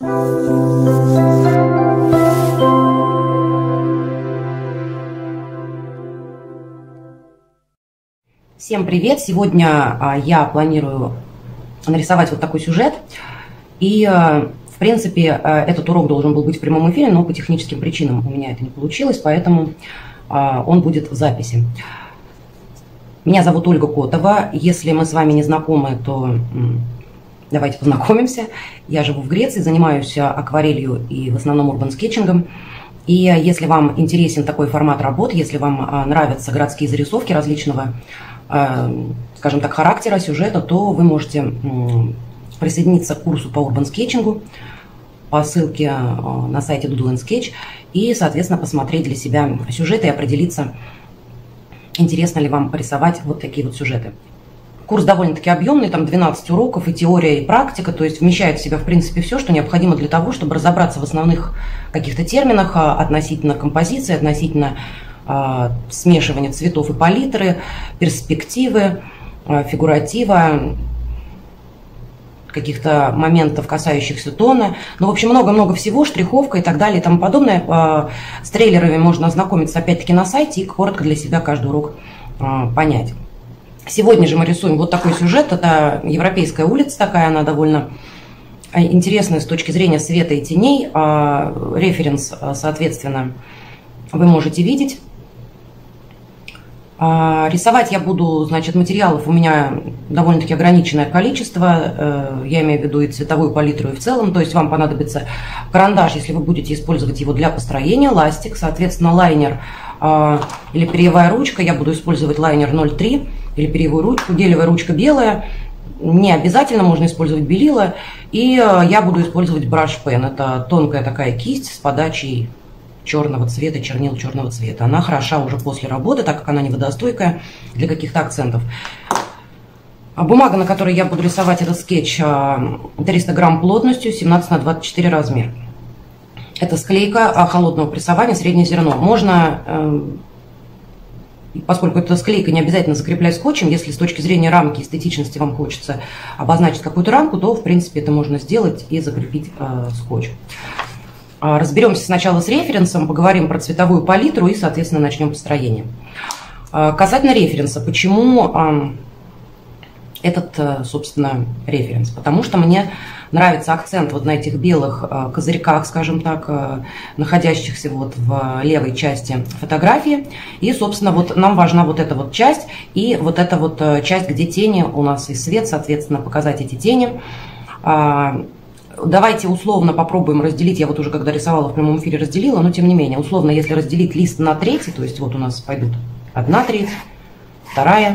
Всем привет! Сегодня я планирую нарисовать вот такой сюжет. И, в принципе, этот урок должен был быть в прямом эфире, но по техническим причинам у меня это не получилось, поэтому он будет в записи. Меня зовут Ольга Котова. Если мы с вами не знакомы, то давайте познакомимся. Я живу в Греции, занимаюсь акварелью и в основном урбан-скетчингом. И если вам интересен такой формат работы, если вам нравятся городские зарисовки различного, скажем так, характера, сюжета, то вы можете присоединиться к курсу по урбан-скетчингу по ссылке на сайте Doodle & Sketch и, соответственно, посмотреть для себя сюжеты и определиться, интересно ли вам порисовать вот такие вот сюжеты. Курс довольно-таки объемный, там 12 уроков, и теория, и практика, то есть вмещает в себя, в принципе, все, что необходимо для того, чтобы разобраться в основных каких-то терминах относительно композиции, относительно смешивания цветов и палитры, перспективы, фигуратива, каких-то моментов, касающихся тона. Ну, в общем, много-много всего, штриховка и так далее и тому подобное. С трейлерами можно ознакомиться, опять-таки, на сайте и коротко для себя каждый урок понять. Сегодня же мы рисуем вот такой сюжет. Это Европейская улица такая, она довольно интересная с точки зрения света и теней. Референс, соответственно, вы можете видеть. Рисовать я буду, значит, материалов у меня довольно-таки ограниченное количество. Я имею в виду и цветовую палитру, и в целом. То есть вам понадобится карандаш, если вы будете использовать его для построения, ластик, соответственно, лайнер или перьевая ручка. Я буду использовать лайнер 0,3 или перьевую ручку, гелевая ручка белая. Не обязательно, можно использовать белила. И я буду использовать brush pen. Это тонкая такая кисть с подачей черного цвета, чернил черного цвета. Она хороша уже после работы, так как она не водостойкая для каких-то акцентов. Бумага, на которой я буду рисовать этот скетч, 300 грамм плотностью, 17 на 24 размер. Это склейка холодного прессования, среднее зерно. Можно, поскольку это склейка, не обязательно закреплять скотчем. Если с точки зрения рамки, эстетичности вам хочется обозначить какую-то рамку, то, в принципе, это можно сделать и закрепить скотч. Разберемся сначала с референсом, поговорим про цветовую палитру и, соответственно, начнем построение. Касательно референса, почему этот, собственно, референс? Потому что мне нравится акцент вот на этих белых козырьках, скажем так, находящихся вот в левой части фотографии. И, собственно, вот нам важна вот эта вот часть и вот эта вот часть, где тени у нас и свет, соответственно, показать эти тени. Давайте условно попробуем разделить, я вот уже когда рисовала в прямом эфире разделила, но тем не менее, условно, если разделить лист на трети, то есть вот у нас пойдут 1/3, 2,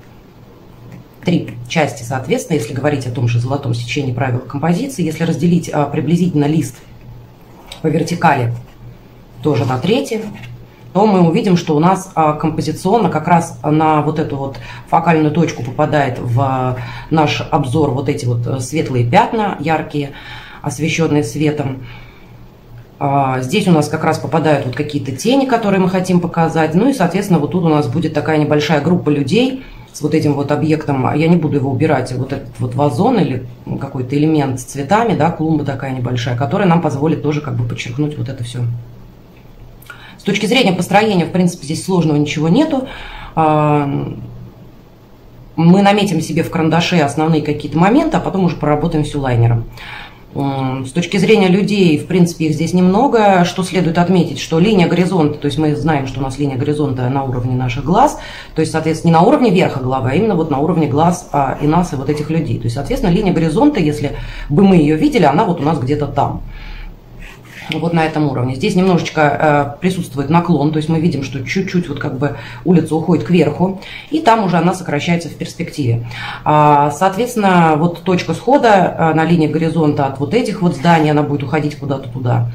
3 части, соответственно, если говорить о том же золотом сечении правил композиции, если разделить приблизительно лист по вертикали тоже на трети, то мы увидим, что у нас композиционно как раз на вот эту вот фокальную точку попадает в наш обзор вот эти вот светлые пятна, яркие, освещенные светом. Здесь у нас как раз попадают вот какие-то тени, которые мы хотим показать. Ну и, соответственно, вот тут у нас будет такая небольшая группа людей с вот этим вот объектом. Я не буду его убирать, вот этот вот вазон или какой-то элемент с цветами, да, клумба такая небольшая, которая нам позволит тоже как бы подчеркнуть вот это все. С точки зрения построения, в принципе, здесь сложного ничего нету. Мы наметим себе в карандаше основные какие-то моменты, а потом уже проработаем все лайнером. С точки зрения людей, в принципе, их здесь немного. Что следует отметить, что линия горизонта, то есть мы знаем, что у нас линия горизонта на уровне наших глаз, то есть, соответственно, не на уровне верха головы, а именно вот на уровне глаз и нас, и вот этих людей. То есть, соответственно, линия горизонта, если бы мы ее видели, она вот у нас где-то там. Вот на этом уровне. Здесь немножечко присутствует наклон, то есть мы видим, что чуть-чуть вот как бы улица уходит кверху, и там уже она сокращается в перспективе. Соответственно, вот точка схода на линии горизонта от вот этих вот зданий, она будет уходить куда-то туда.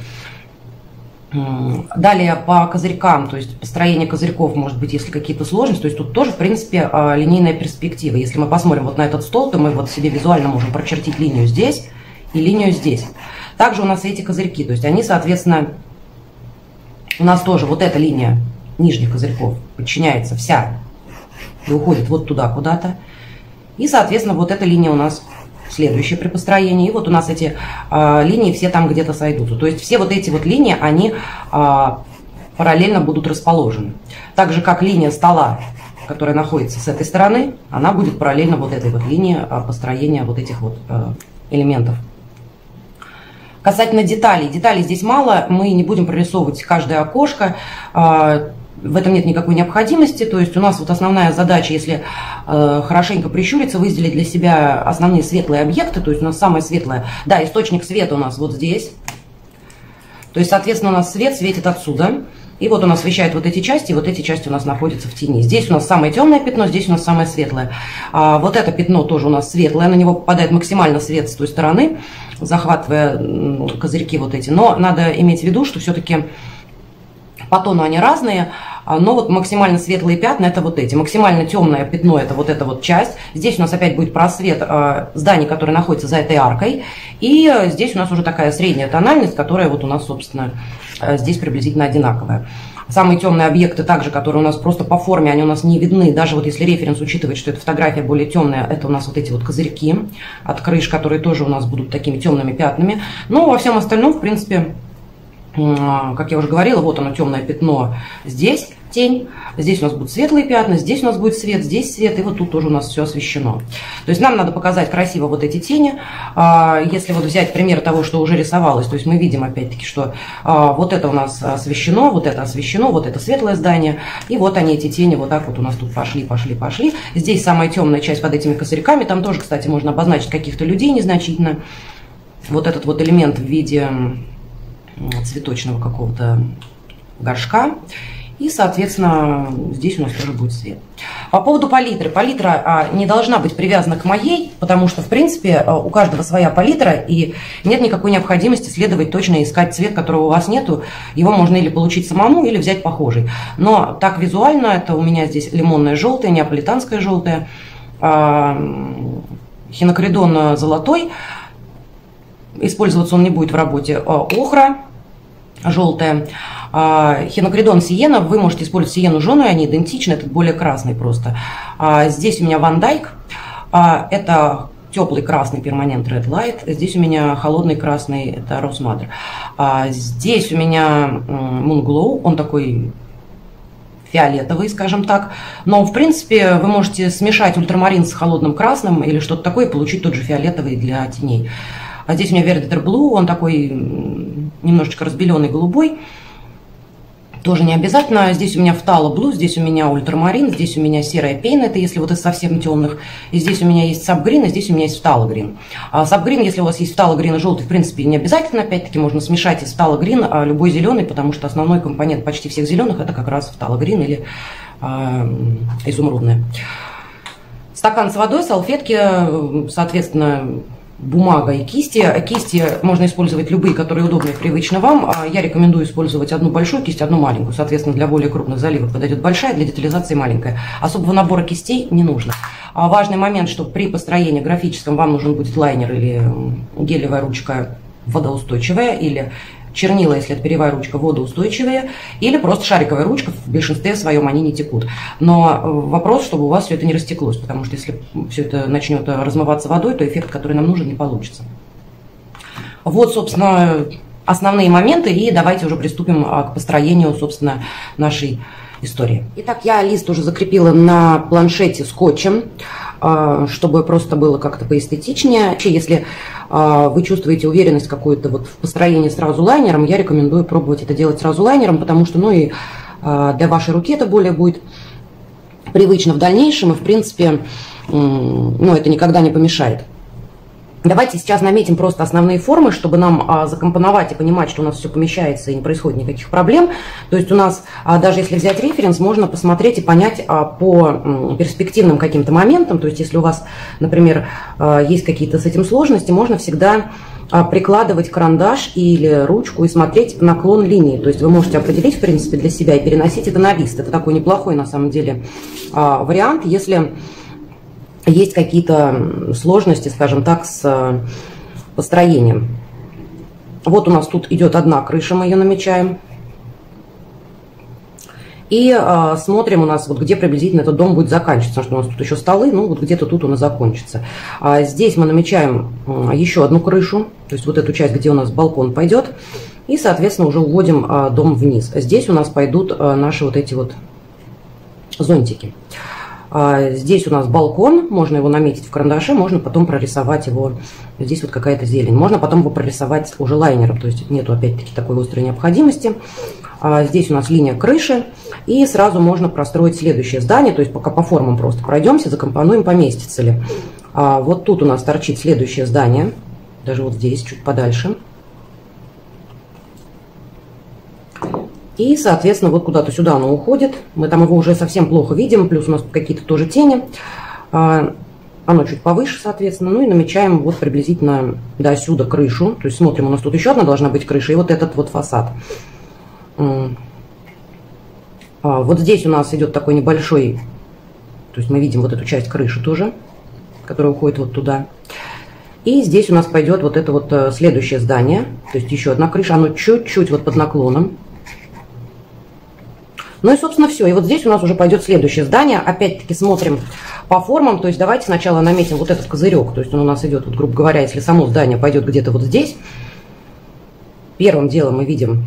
Далее по козырькам, то есть построение козырьков, может быть, если какие-то сложности, то есть тут тоже, в принципе, линейная перспектива. Если мы посмотрим вот на этот стол, то мы вот себе визуально можем прочертить линию здесь и линию здесь. Также у нас эти козырьки, то есть они, соответственно, у нас тоже вот эта линия нижних козырьков подчиняется вся и уходит вот туда куда-то. И, соответственно, вот эта линия у нас следующий при построении. И вот у нас эти линии все там где-то сойдутся. То есть все вот эти вот линии, они параллельно будут расположены. Так же, как линия стола, которая находится с этой стороны, она будет параллельно вот этой вот линии построения вот этих вот элементов. Касательно деталей. Деталей здесь мало, мы не будем прорисовывать каждое окошко. В этом нет никакой необходимости. То есть у нас вот основная задача, если хорошенько прищуриться, выделить для себя основные светлые объекты. То есть у нас самое светлое, да, источник света у нас вот здесь. То есть, соответственно, у нас свет светит отсюда. И вот он освещает вот эти части, и вот эти части у нас находятся в тени. Здесь у нас самое темное пятно, здесь у нас самое светлое. Вот это пятно тоже у нас светлое, на него попадает максимально свет с той стороны, захватывая козырьки вот эти. Но надо иметь в виду, что все-таки по тону они разные, но вот максимально светлые пятна это вот эти. Максимально темное пятно это вот эта вот часть. Здесь у нас опять будет просвет зданий, которые находятся за этой аркой. И здесь у нас уже такая средняя тональность, которая вот у нас, собственно, здесь приблизительно одинаковая. Самые темные объекты также, которые у нас просто по форме, они у нас не видны. Даже вот если референс учитывать, что эта фотография более темная, это у нас вот эти вот козырьки от крыш, которые тоже у нас будут такими темными пятнами. Но во всем остальном, в принципе, как я уже говорила, вот оно темное пятно, здесь тень, здесь у нас будут светлые пятна, здесь у нас будет свет, здесь свет, и вот тут тоже у нас все освещено. То есть нам надо показать красиво вот эти тени. Если вот взять пример того, что уже рисовалось, то есть мы видим опять-таки, что вот это у нас освещено, вот это светлое здание, и вот они, эти тени, вот так вот у нас тут пошли. Здесь самая темная часть под этими козырьками, там тоже, кстати, можно обозначить каких-то людей незначительно. Вот этот вот элемент в виде цветочного какого-то горшка. И, соответственно, здесь у нас тоже будет свет. По поводу палитры. Палитра не должна быть привязана к моей, потому что, в принципе, у каждого своя палитра, и нет никакой необходимости следовать точно искать цвет, которого у вас нету. Его можно или получить самому, или взять похожий. Но так визуально, это у меня здесь лимонное желтое, неаполитанское желтое, хинокридон золотой. Использоваться он не будет в работе. Охра желтая. Хинокридон сиена. Вы можете использовать сиену жженую, они идентичны, этот более красный просто. Здесь у меня Ван Дайк. Это теплый красный перманент Red Light. Здесь у меня холодный красный, это Rose Madder. Здесь у меня Moon Glow, он такой фиолетовый, скажем так. Но, в принципе, вы можете смешать ультрамарин с холодным красным или что-то такое и получить тот же фиолетовый для теней. А здесь у меня Verditer Blue, он такой немножечко разбеленный голубой. Тоже не обязательно. Здесь у меня Phthalo Blue, здесь у меня ультрамарин, здесь у меня серая пейна, это если вот из совсем темных. И здесь у меня есть Subgreen, и здесь у меня есть Phthalo Green. Subgreen, если у вас есть Phthalo Green и желтый, в принципе, не обязательно. Опять-таки можно смешать из Phthalo Green любой зеленый, потому что основной компонент почти всех зеленых это как раз Phthalo Green или изумрудная. Стакан с водой, салфетки, соответственно, бумага и кисти. Кисти можно использовать любые, которые удобны и привычны вам. Я рекомендую использовать одну большую кисть, одну маленькую. Соответственно, для более крупных заливок подойдет большая, для детализации маленькая. Особого набора кистей не нужно. Важный момент, что при построении графическом вам нужен будет лайнер или гелевая ручка водоустойчивая, или чернила, если это перьевая ручка, водоустойчивые, или просто шариковая ручка, в большинстве своем они не текут. Но вопрос, чтобы у вас все это не растеклось, потому что если все это начнет размываться водой, то эффект, который нам нужен, не получится. Вот, собственно, основные моменты, и давайте уже приступим к построению, собственно, нашей истории. Итак, я лист уже закрепила на планшете скотчем, чтобы просто было как-то поэстетичнее. Если вы чувствуете уверенность какую-то вот в построении сразу лайнером, я рекомендую пробовать это делать сразу лайнером, потому что, ну и для вашей руки это более будет привычно в дальнейшем, и, в принципе, ну, это никогда не помешает. Давайте сейчас наметим просто основные формы, чтобы нам закомпоновать и понимать, что у нас все помещается и не происходит никаких проблем. То есть у нас, даже если взять референс, можно посмотреть и понять по перспективным каким-то моментам. То есть если у вас, например, есть какие-то с этим сложности, можно всегда прикладывать карандаш или ручку и смотреть наклон линии. То есть вы можете определить, в принципе, для себя и переносить это на лист. Это такой неплохой, на самом деле, вариант, если есть какие-то сложности, скажем так, с построением. Вот у нас тут идет одна крыша, мы ее намечаем. И смотрим у нас, вот где приблизительно этот дом будет заканчиваться, потому что у нас тут еще столы, ну вот где-то тут он и закончится. Здесь мы намечаем еще одну крышу, то есть вот эту часть, где у нас балкон пойдет, и, соответственно, уже уводим дом вниз. Здесь у нас пойдут наши вот эти вот зонтики. Здесь у нас балкон, можно его наметить в карандаше, можно потом прорисовать его, здесь вот какая-то зелень. Можно потом его прорисовать уже лайнером, то есть нету опять-таки такой острой необходимости. Здесь у нас линия крыши, и сразу можно простроить следующее здание, то есть пока по формам просто пройдемся, закомпонуем, поместится ли. Вот тут у нас торчит следующее здание, даже вот здесь, чуть подальше. И, соответственно, вот куда-то сюда оно уходит. Мы там его уже совсем плохо видим, плюс у нас какие-то тоже тени. Оно чуть повыше, соответственно. Ну и намечаем вот приблизительно до сюда крышу. То есть смотрим, у нас тут еще одна должна быть крыша, и вот этот вот фасад. Вот здесь у нас идет такой небольшой, то есть мы видим вот эту часть крыши тоже, которая уходит вот туда. И здесь у нас пойдет вот это вот следующее здание, то есть еще одна крыша, оно чуть-чуть вот под наклоном. Ну и, собственно, все. И вот здесь у нас уже пойдет следующее здание. Опять-таки смотрим по формам. То есть давайте сначала наметим вот этот козырек. То есть он у нас идет, вот, грубо говоря, если само здание пойдет где-то вот здесь. Первым делом мы видим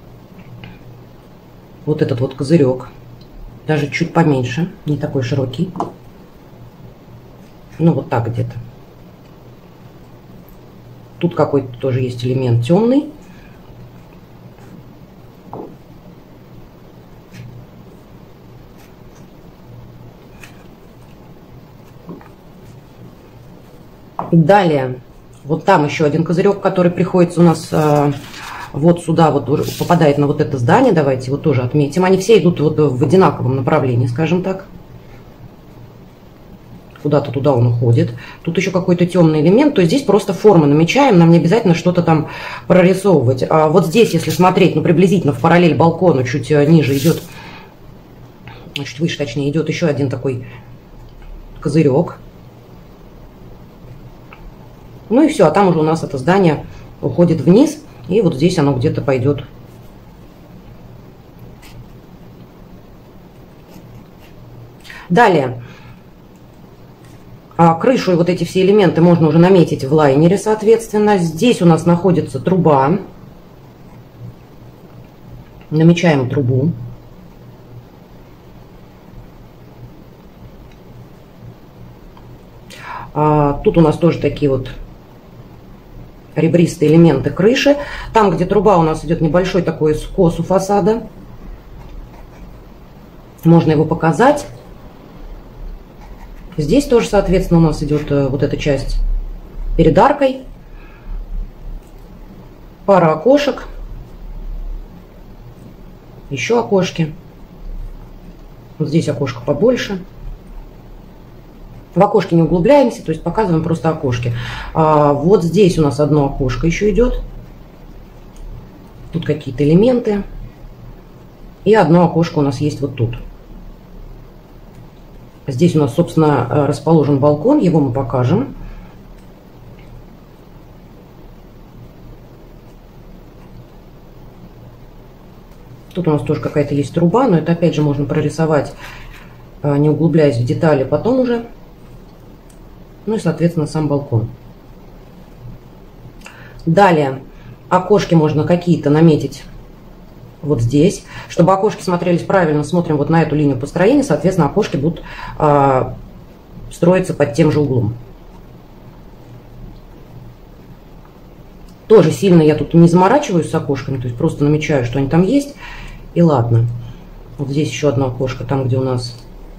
вот этот вот козырек. Даже чуть поменьше, не такой широкий. Ну вот так где-то. Тут какой-то тоже есть элемент темный. Далее, вот там еще один козырек, который приходится у нас вот сюда, вот попадает на вот это здание. Давайте его тоже отметим. Они все идут вот в одинаковом направлении, скажем так. Куда-то туда он уходит. Тут еще какой-то темный элемент. То есть здесь просто формы намечаем. Нам не обязательно что-то там прорисовывать. А вот здесь, если смотреть, ну приблизительно в параллель балкону, чуть ниже идет, чуть выше точнее, идет еще один такой козырек. Ну и все, а там уже у нас это здание уходит вниз, и вот здесь оно где-то пойдет. Далее, крышу и вот эти все элементы можно уже наметить в лайнере, соответственно. Здесь у нас находится труба. Намечаем трубу. Тут у нас тоже такие вот ребристые элементы крыши. Там, где труба, у нас идет небольшой такой скос у фасада. Можно его показать. Здесь тоже, соответственно, у нас идет вот эта часть перед аркой. Пара окошек. Еще окошки. Вот здесь окошко побольше. В окошке не углубляемся, то есть показываем просто окошки. Вот здесь у нас одно окошко еще идет. Тут какие-то элементы. И одно окошко у нас есть вот тут. Здесь у нас, собственно, расположен балкон. Его мы покажем. Тут у нас тоже какая-то есть труба, но это опять же можно прорисовать, не углубляясь в детали, потом уже. Ну и, соответственно, сам балкон. Далее, окошки можно какие-то наметить вот здесь. Чтобы окошки смотрелись правильно, смотрим вот на эту линию построения. Соответственно, окошки будут строиться под тем же углом. Тоже сильно я тут не заморачиваюсь с окошками, то есть просто намечаю, что они там есть. И ладно. Вот здесь еще одно окошко, там, где у нас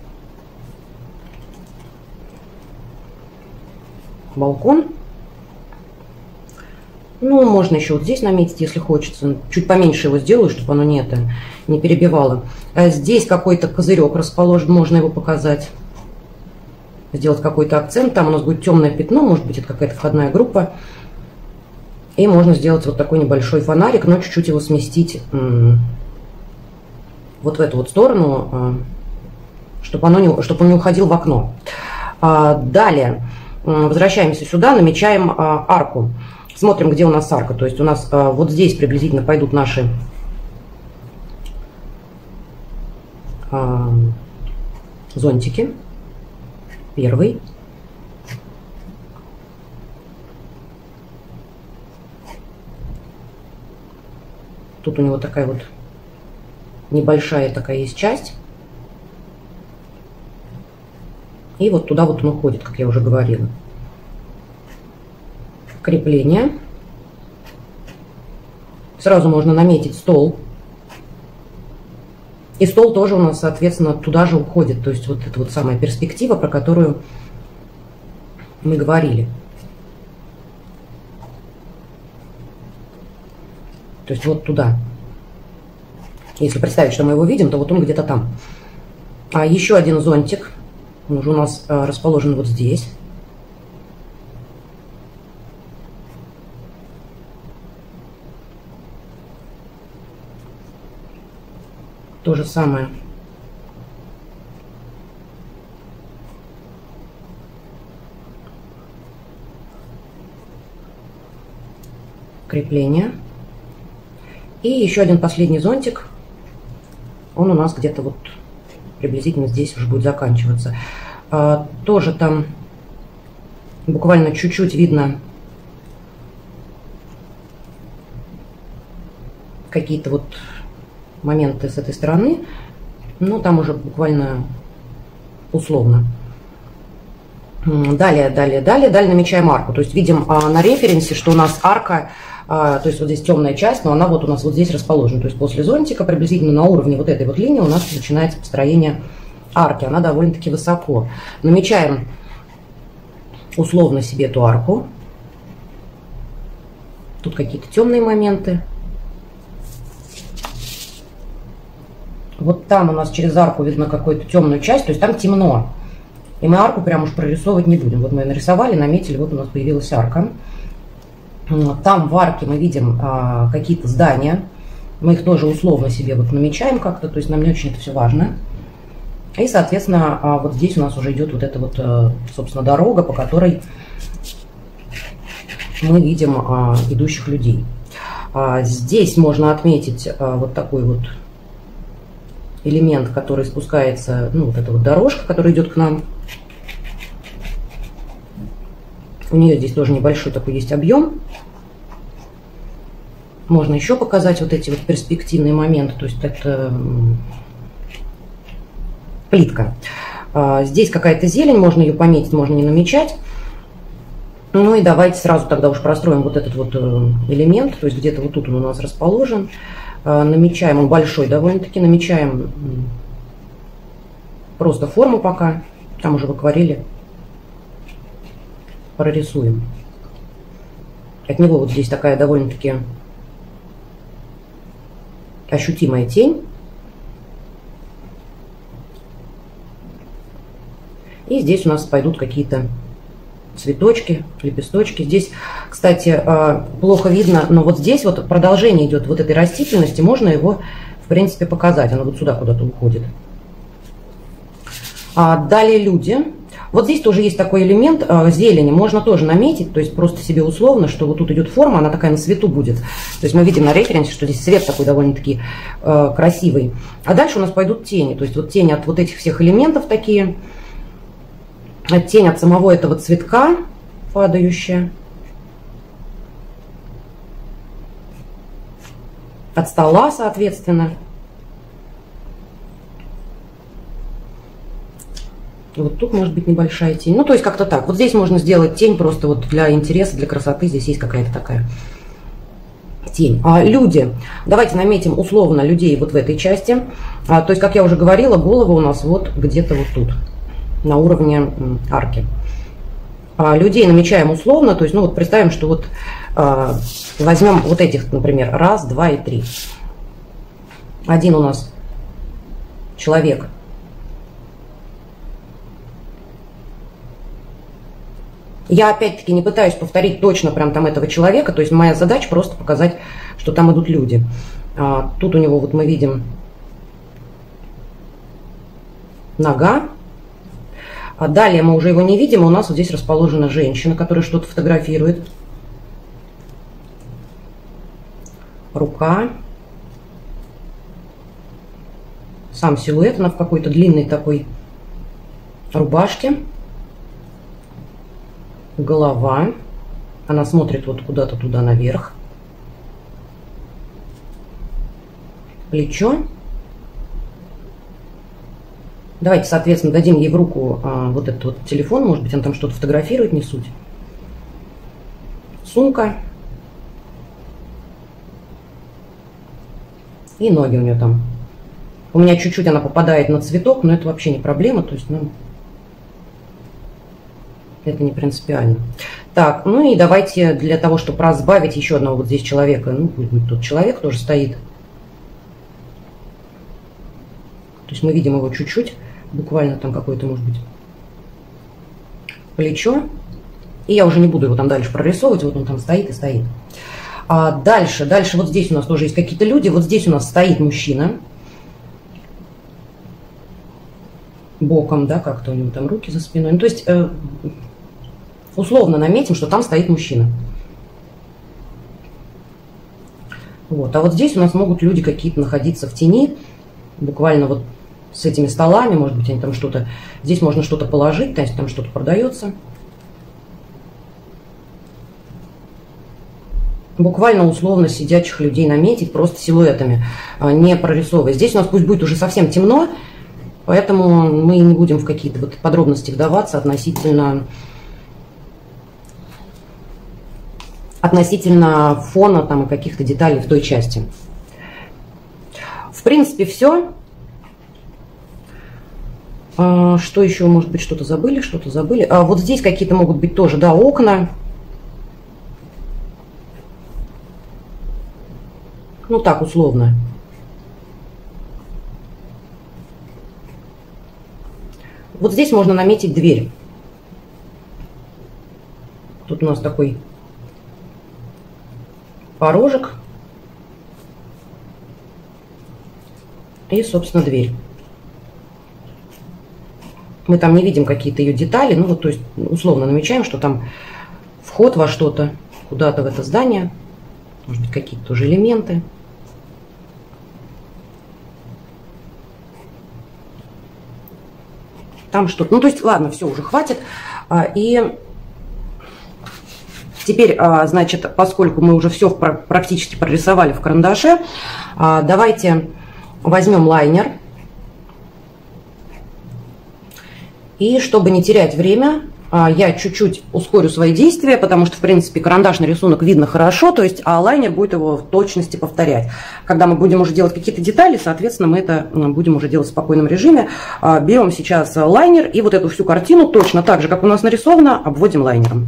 балкон. Ну, можно еще вот здесь наметить, если хочется. Чуть поменьше его сделаю, чтобы оно не перебивало. А здесь какой-то козырек расположен, можно его показать. Сделать какой-то акцент. Там у нас будет темное пятно, может быть, это какая-то входная группа. И можно сделать вот такой небольшой фонарик, но чуть-чуть его сместить вот в эту вот сторону, чтобы он не уходил в окно. Далее. Возвращаемся сюда, намечаем арку. Смотрим, где у нас арка. То есть у нас вот здесь приблизительно пойдут наши зонтики. Первый. Тут у него такая вот небольшая такая есть часть. И вот туда вот он уходит, как я уже говорила. Крепление. Сразу можно наметить стол. И стол тоже у нас, соответственно, туда же уходит. То есть вот это вот самая перспектива, про которую мы говорили. То есть вот туда. Если представить, что мы его видим, то вот он где-то там. А еще один зонтик. Он уже у нас расположен вот здесь. То же самое. Крепление. И еще один последний зонтик. Он у нас где-то вот приблизительно здесь уже будет заканчиваться. Тоже там буквально чуть-чуть видно какие-то вот моменты с этой стороны. Ну, там уже буквально условно. Далее намечаем арку. То есть видим на референсе, что у нас арка, то есть вот здесь темная часть, но она вот у нас вот здесь расположена. То есть после зонтика приблизительно на уровне вот этой вот линии у нас начинается построение арки. Она довольно-таки высоко. Намечаем условно себе эту арку. Тут какие-то темные моменты. Вот там у нас через арку видно какую-то темную часть, то есть там темно. И мы арку прям уж прорисовывать не будем. Вот мы ее нарисовали, наметили, вот у нас появилась арка. Там в арке мы видим какие-то здания. Мы их тоже условно себе вот намечаем как-то, то есть нам не очень это все важно. И, соответственно, вот здесь у нас уже идет вот эта вот, собственно, дорога, по которой мы видим идущих людей. Здесь можно отметить вот такой вот элемент, который спускается, ну, вот эта вот дорожка, которая идет к нам. У нее здесь тоже небольшой такой есть объем. Можно еще показать вот эти вот перспективные моменты, то есть это плитка. Здесь какая-то зелень, можно ее пометить, можно не намечать. Ну и давайте сразу тогда уж простроим вот этот вот элемент, то есть где-то вот тут он у нас расположен. Намечаем, он большой довольно-таки, намечаем просто форму пока, там уже в акварели прорисуем. От него вот здесь такая довольно-таки ощутимая тень. И здесь у нас пойдут какие-то цветочки, лепесточки. Здесь, кстати, плохо видно, но вот здесь вот продолжение идет вот этой растительности. Можно его, в принципе, показать. Оно вот сюда куда-то уходит. Далее люди. Вот здесь тоже есть такой элемент зелени. Можно тоже наметить, то есть просто себе условно, что вот тут идет форма, она такая на свету будет. То есть мы видим на референсе, что здесь цвет такой довольно-таки красивый. А дальше у нас пойдут тени. То есть вот тени от вот этих всех элементов такие. Тень от самого этого цветка падающая. От стола, соответственно. Вот тут может быть небольшая тень. Ну, то есть как-то так. Вот здесь можно сделать тень просто вот для интереса, для красоты. Здесь есть какая-то такая тень. Люди. Давайте наметим условно людей вот в этой части. То есть, как я уже говорила, голова у нас вот где-то вот тут, на уровне арки. Людей намечаем условно, то есть, ну вот представим, что вот возьмем вот этих, например, 1, 2 и 3. Один у нас человек. Я опять-таки не пытаюсь повторить точно прям там этого человека, то есть моя задача просто показать, что там идут люди. Тут у него вот мы видим нога. Далее мы уже его не видим, у нас вот здесь расположена женщина, которая что-то фотографирует. Рука. сам силуэт, она в какой-то длинной такой рубашке. Голова. Она смотрит вот куда-то туда наверх. Плечо. Давайте, соответственно, дадим ей в руку вот этот вот телефон. Может быть, он там что-то фотографирует, не суть. Сумка. И ноги у нее там. У меня чуть-чуть она попадает на цветок, но это вообще не проблема. То есть, ну, это не принципиально. Так, ну и давайте для того, чтобы разбавить еще одного вот здесь человека. Ну, пусть будет тот человек, тоже стоит. То есть мы видим его чуть-чуть. Буквально там какое-то, может быть, плечо. И я уже не буду его там дальше прорисовывать. Вот он там стоит и стоит. А дальше вот здесь у нас тоже есть какие-то люди. Вот здесь у нас стоит мужчина. Боком, да, как-то у него там руки за спиной. Ну, то есть, условно наметим, что там стоит мужчина. Вот. А вот здесь у нас могут люди какие-то находиться в тени. Буквально вот с этими столами, может быть, они там что-то... Здесь можно что-то положить, то есть там что-то продается. Буквально условно сидячих людей наметить просто силуэтами, не прорисовывая. Здесь у нас пусть будет уже совсем темно, поэтому мы не будем в какие-то вот подробности вдаваться относительно фона там и каких-то деталей в той части. В принципе, все. Что еще, может быть, что-то забыли, что-то забыли. Вот здесь какие-то могут быть тоже, да, окна. Ну, так, условно. Вот здесь можно наметить дверь. Тут у нас такой порожек. И, собственно, дверь. Мы там не видим какие-то ее детали. Ну, вот, то есть, условно намечаем, что там вход во что-то, куда-то в это здание. Может быть, какие-то тоже элементы. Там что-то. Ну, то есть, ладно, все, уже хватит. И теперь, значит, поскольку мы уже все практически прорисовали в карандаше, давайте возьмем лайнер. И чтобы не терять время, я чуть-чуть ускорю свои действия, потому что, в принципе, карандашный рисунок видно хорошо, то есть, а лайнер будет его в точности повторять. Когда мы будем уже делать какие-то детали, соответственно, мы это будем уже делать в спокойном режиме. Берем сейчас лайнер и вот эту всю картину точно так же, как у нас нарисовано, обводим лайнером.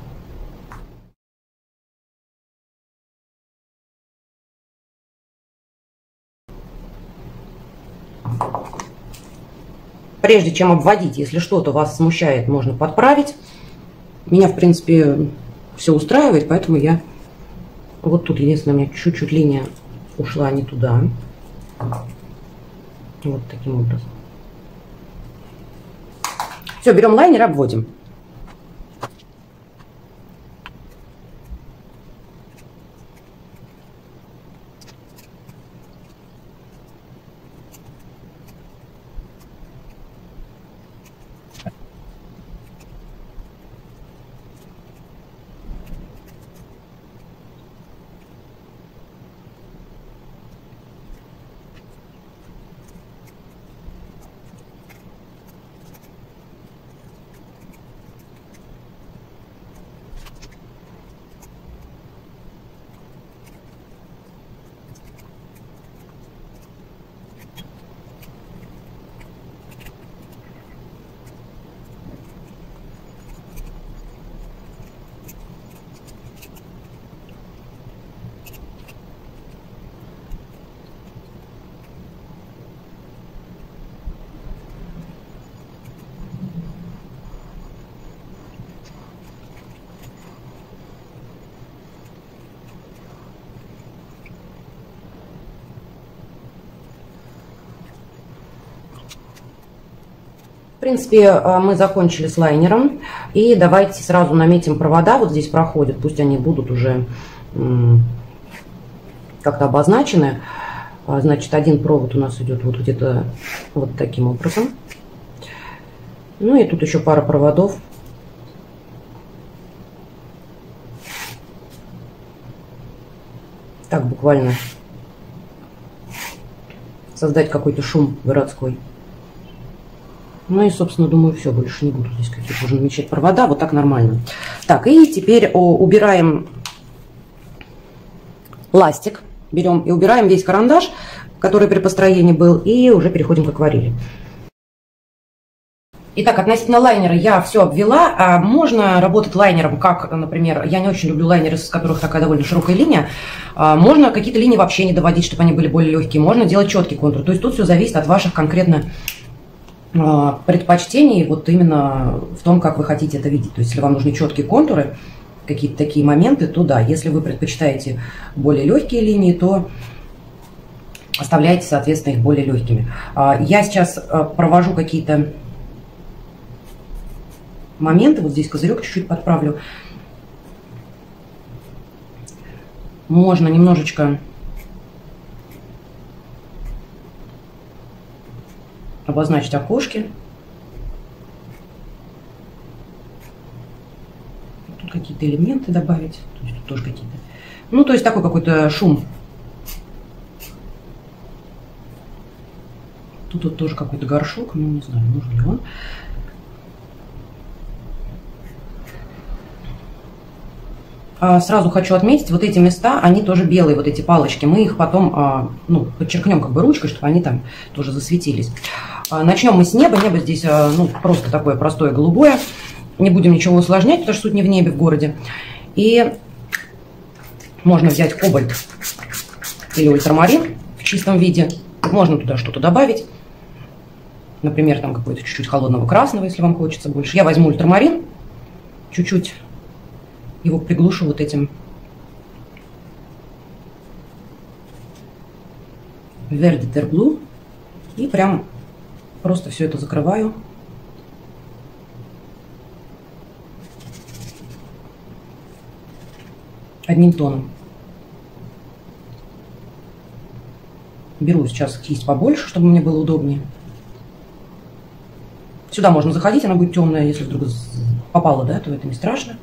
Прежде чем обводить, если что-то вас смущает, можно подправить. Меня, в принципе, все устраивает, поэтому я... Вот тут, единственное, у меня чуть-чуть линия ушла не туда. Вот таким образом. Все, берем лайнер и обводим. В принципе, мы закончили с лайнером. И давайте сразу наметим провода. Вот здесь проходят, пусть они будут уже как-то обозначены. Значит, один провод у нас идет вот где-то вот таким образом. Ну и тут еще пара проводов. Так, буквально создать какой-то шум городской. Ну и, собственно, думаю, все, больше не буду здесь какие-то уже намечать провода. Вот так нормально. Так, и теперь убираем ластик. Берем и убираем весь карандаш, который при построении был, и уже переходим к акварели. Итак, относительно лайнера я все обвела. Можно работать лайнером, как, например, я не очень люблю лайнеры, с которых такая довольно широкая линия. Можно какие-то линии вообще не доводить, чтобы они были более легкие. Можно делать четкий контур. То есть тут все зависит от ваших конкретно предпочтений, вот именно в том, как вы хотите это видеть. То есть, если вам нужны четкие контуры, какие-то такие моменты, то да. Если вы предпочитаете более легкие линии, то оставляйте, соответственно, их более легкими. Я сейчас провожу какие-то моменты. Вот здесь козырек чуть-чуть подправлю. Можно немножечко обозначить окошки. Тут какие-то элементы добавить. То есть тут тоже какие-то. Ну, то есть такой какой-то шум. Тут вот тоже какой-то горшок. Ну, не знаю, нужен ли он. Сразу хочу отметить, вот эти места, они тоже белые, вот эти палочки. Мы их потом подчеркнем как бы ручкой, чтобы они там тоже засветились. Начнем мы с неба. Небо здесь просто такое простое голубое. Не будем ничего усложнять, потому что суть не в небе в городе. И можно взять кобальт или ультрамарин в чистом виде. Можно туда что-то добавить. Например, там какой-то чуть-чуть холодного красного, если вам хочется больше. Я возьму ультрамарин, чуть-чуть его приглушу вот этим Verditer Blue и прям просто все это закрываю. Одним тоном. Беру сейчас кисть побольше, чтобы мне было удобнее. Сюда можно заходить, она будет темная, если вдруг попала, да, то это не страшно.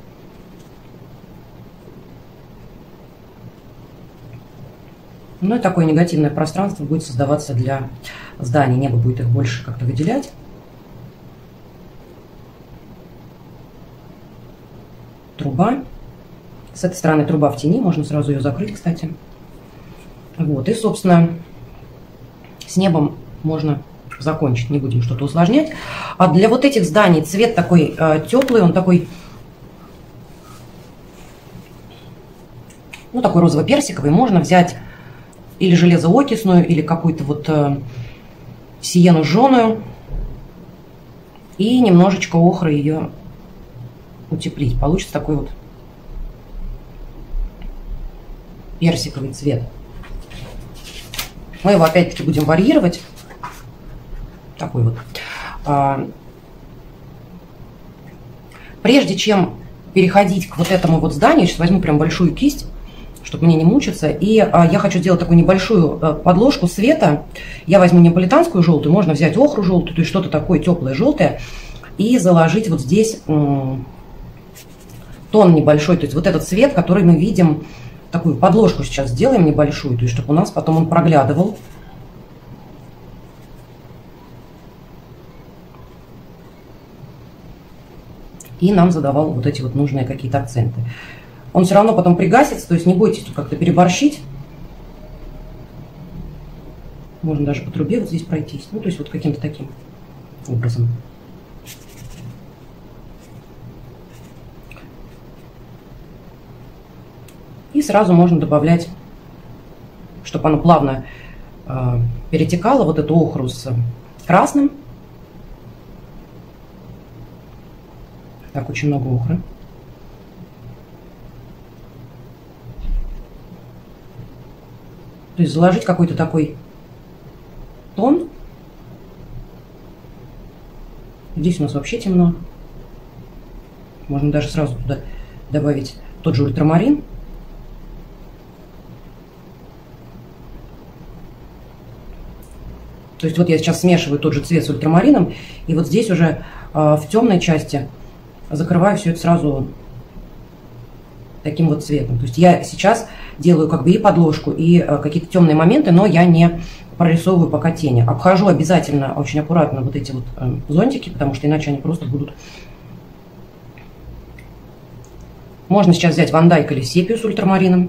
Ну и такое негативное пространство будет создаваться для зданий. Небо будет их больше как-то выделять. Труба. С этой стороны труба в тени. Можно сразу ее закрыть, кстати. Вот. И, собственно, с небом можно закончить. Не будем что-то усложнять. А для вот этих зданий цвет такой теплый. Он такой, такой розово-персиковый. Можно взять или железоокисную, или какую-то вот сиену жженую. И немножечко охры ее утеплить. Получится такой вот персиковый цвет. Мы его опять-таки будем варьировать. Такой вот. Прежде чем переходить к вот этому вот зданию, сейчас возьму прям большую кисть, чтобы мне не мучиться. И я хочу сделать такую небольшую подложку света. Я возьму неаполитанскую желтую, можно взять охру желтую, то есть что-то такое теплое желтое, и заложить вот здесь тон небольшой. То есть вот этот цвет, который мы видим, такую подложку сейчас сделаем небольшую, то есть чтобы у нас потом он проглядывал. И нам задавал вот эти вот нужные какие-то акценты. Он все равно потом пригасится, то есть не бойтесь тут как-то переборщить. Можно даже по трубе вот здесь пройтись. Ну, то есть вот каким-то таким образом. И сразу можно добавлять, чтобы оно плавно перетекало, вот эту охру с красным. Так, очень много охры. То есть заложить какой-то такой тон. Здесь у нас вообще темно. Можно даже сразу туда добавить тот же ультрамарин. То есть вот я сейчас смешиваю тот же цвет с ультрамарином, и вот здесь уже в темной части закрываю все это сразу таким вот цветом. То есть я сейчас делаю как бы и подложку, и какие-то темные моменты, но я не прорисовываю пока тени. Обхожу обязательно очень аккуратно вот эти вот зонтики, потому что иначе они просто будут... Можно сейчас взять Ван Дайк или сепию с ультрамарином.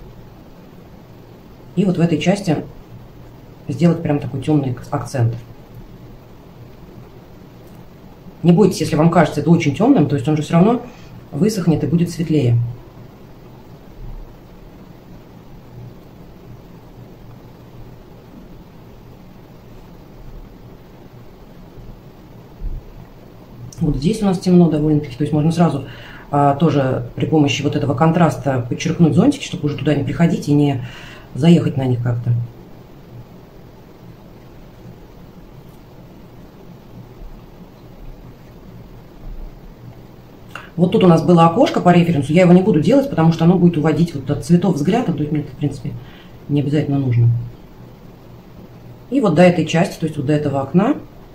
И вот в этой части сделать прям такой темный акцент. Не бойтесь, если вам кажется это очень темным, то есть он же все равно высохнет и будет светлее. Вот здесь у нас темно довольно-таки, то есть можно сразу тоже при помощи вот этого контраста подчеркнуть зонтики, чтобы уже туда не приходить и не заехать на них как-то. Вот тут у нас было окошко по референсу, я его не буду делать, потому что оно будет уводить вот от цветов взглядом, то есть мне это, в принципе, не обязательно нужно. И вот до этой части, то есть вот до этого окна,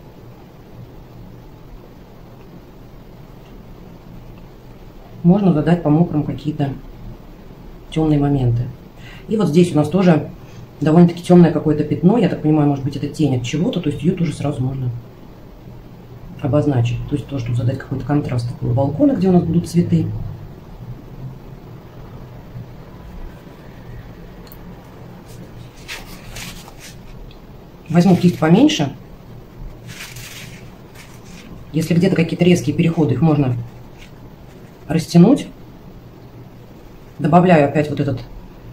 можно задать по мокрым какие-то темные моменты. И вот здесь у нас тоже довольно-таки темное какое-то пятно, я так понимаю, может быть это тень от чего-то, то есть ее тоже сразу можно обозначить. То есть тоже тут задать какой-то контраст такого балкона, где у нас будут цветы. Возьму кисть поменьше. Если где-то какие-то резкие переходы, их можно растянуть. Добавляю опять вот этот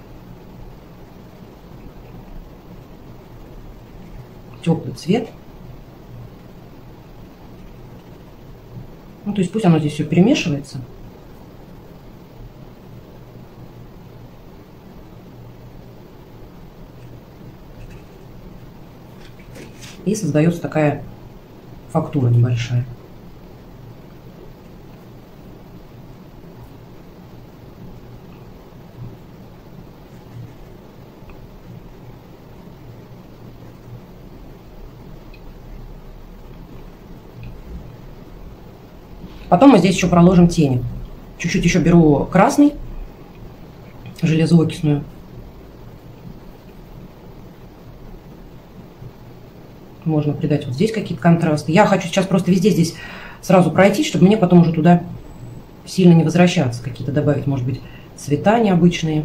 теплый цвет. Ну, то есть пусть оно здесь все перемешивается. И создается такая фактура небольшая. Потом мы здесь еще проложим тени. Чуть-чуть еще беру красный, железоокисную. Можно придать вот здесь какие-то контрасты. Я хочу сейчас просто везде здесь сразу пройтись, чтобы мне потом уже туда сильно не возвращаться. Какие-то добавить, может быть, цвета необычные.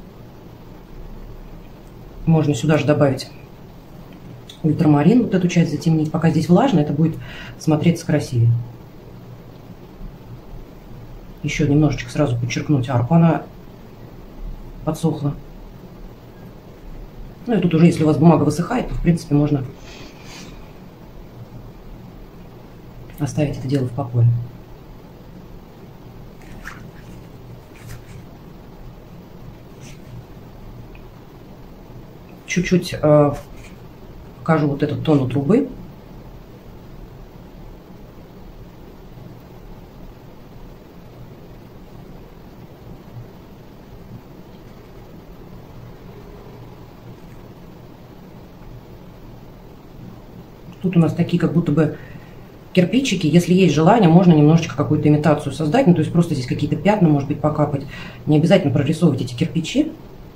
Можно сюда же добавить ультрамарин, вот эту часть затемнить. Пока здесь влажно, это будет смотреться красивее. Еще немножечко сразу подчеркнуть арку, она подсохла. Ну и тут уже, если у вас бумага высыхает, то в принципе можно оставить это дело в покое. Чуть-чуть покажу вот этот тон у трубы. Тут у нас такие как будто бы кирпичики. Если есть желание, можно немножечко какую-то имитацию создать. Ну, то есть просто здесь какие-то пятна, может быть, покапать. Не обязательно прорисовывать эти кирпичи.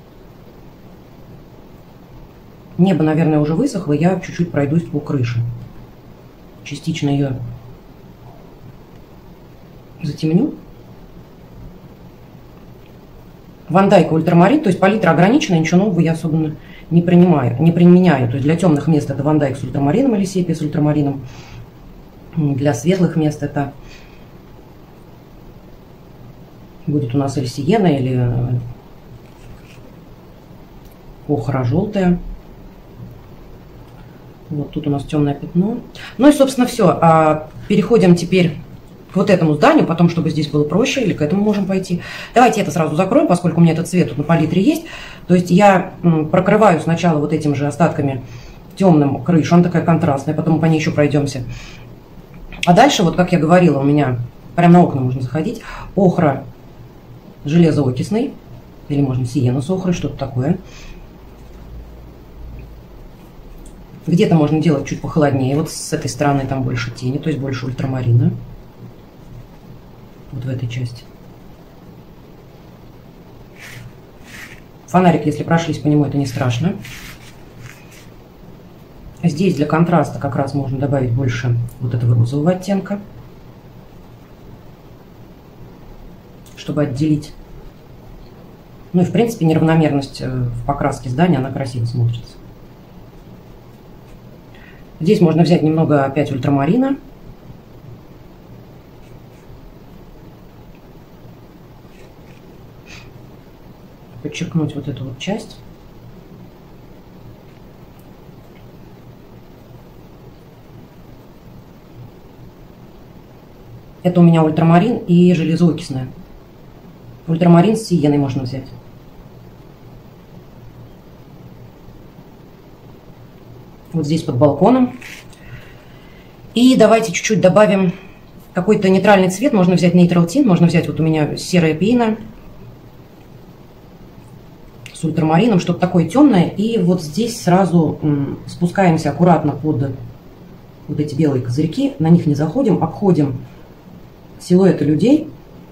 Небо, наверное, уже высохло. Я чуть-чуть пройдусь по крыше. Частично ее затемню. Ван Дайк ультрамарин, то есть палитра ограничена, ничего нового я особенно не применяю. То есть для темных мест это Ван Дайк с ультрамарином или сепия с ультрамарином. Для светлых мест это будет у нас или сиена, или охра желтая. Вот тут у нас темное пятно. Ну и, собственно, все. Переходим теперь к вот этому зданию, потом, чтобы здесь было проще, или к этому можем пойти. Давайте это сразу закроем, поскольку у меня этот цвет тут на палитре есть. То есть я прокрываю сначала вот этим же остатками темным крышу, она такая контрастная, потом по ней еще пройдемся. А дальше, вот как я говорила, у меня прямо на окна можно заходить. Охра железоокисный, или можно сиена с охрой, что-то такое. Где-то можно делать чуть похолоднее. Вот с этой стороны там больше тени, то есть больше ультрамарина. Вот в этой части. Фонарик, если прошлись по нему, это не страшно. Здесь для контраста как раз можно добавить больше вот этого розового оттенка, чтобы отделить. Ну и в принципе неравномерность в покраске здания, она красиво смотрится. Здесь можно взять немного опять ультрамарина. Подчеркнуть вот эту вот часть. Это у меня ультрамарин и железоокисная. Ультрамарин с сиеной можно взять. Вот здесь под балконом. И давайте чуть-чуть добавим какой-то нейтральный цвет. Можно взять Neutral Tint, можно взять вот у меня серая пена с ультрамарином, что-то такое темное. И вот здесь сразу спускаемся аккуратно под вот эти белые козырьки. На них не заходим, обходим силуэты людей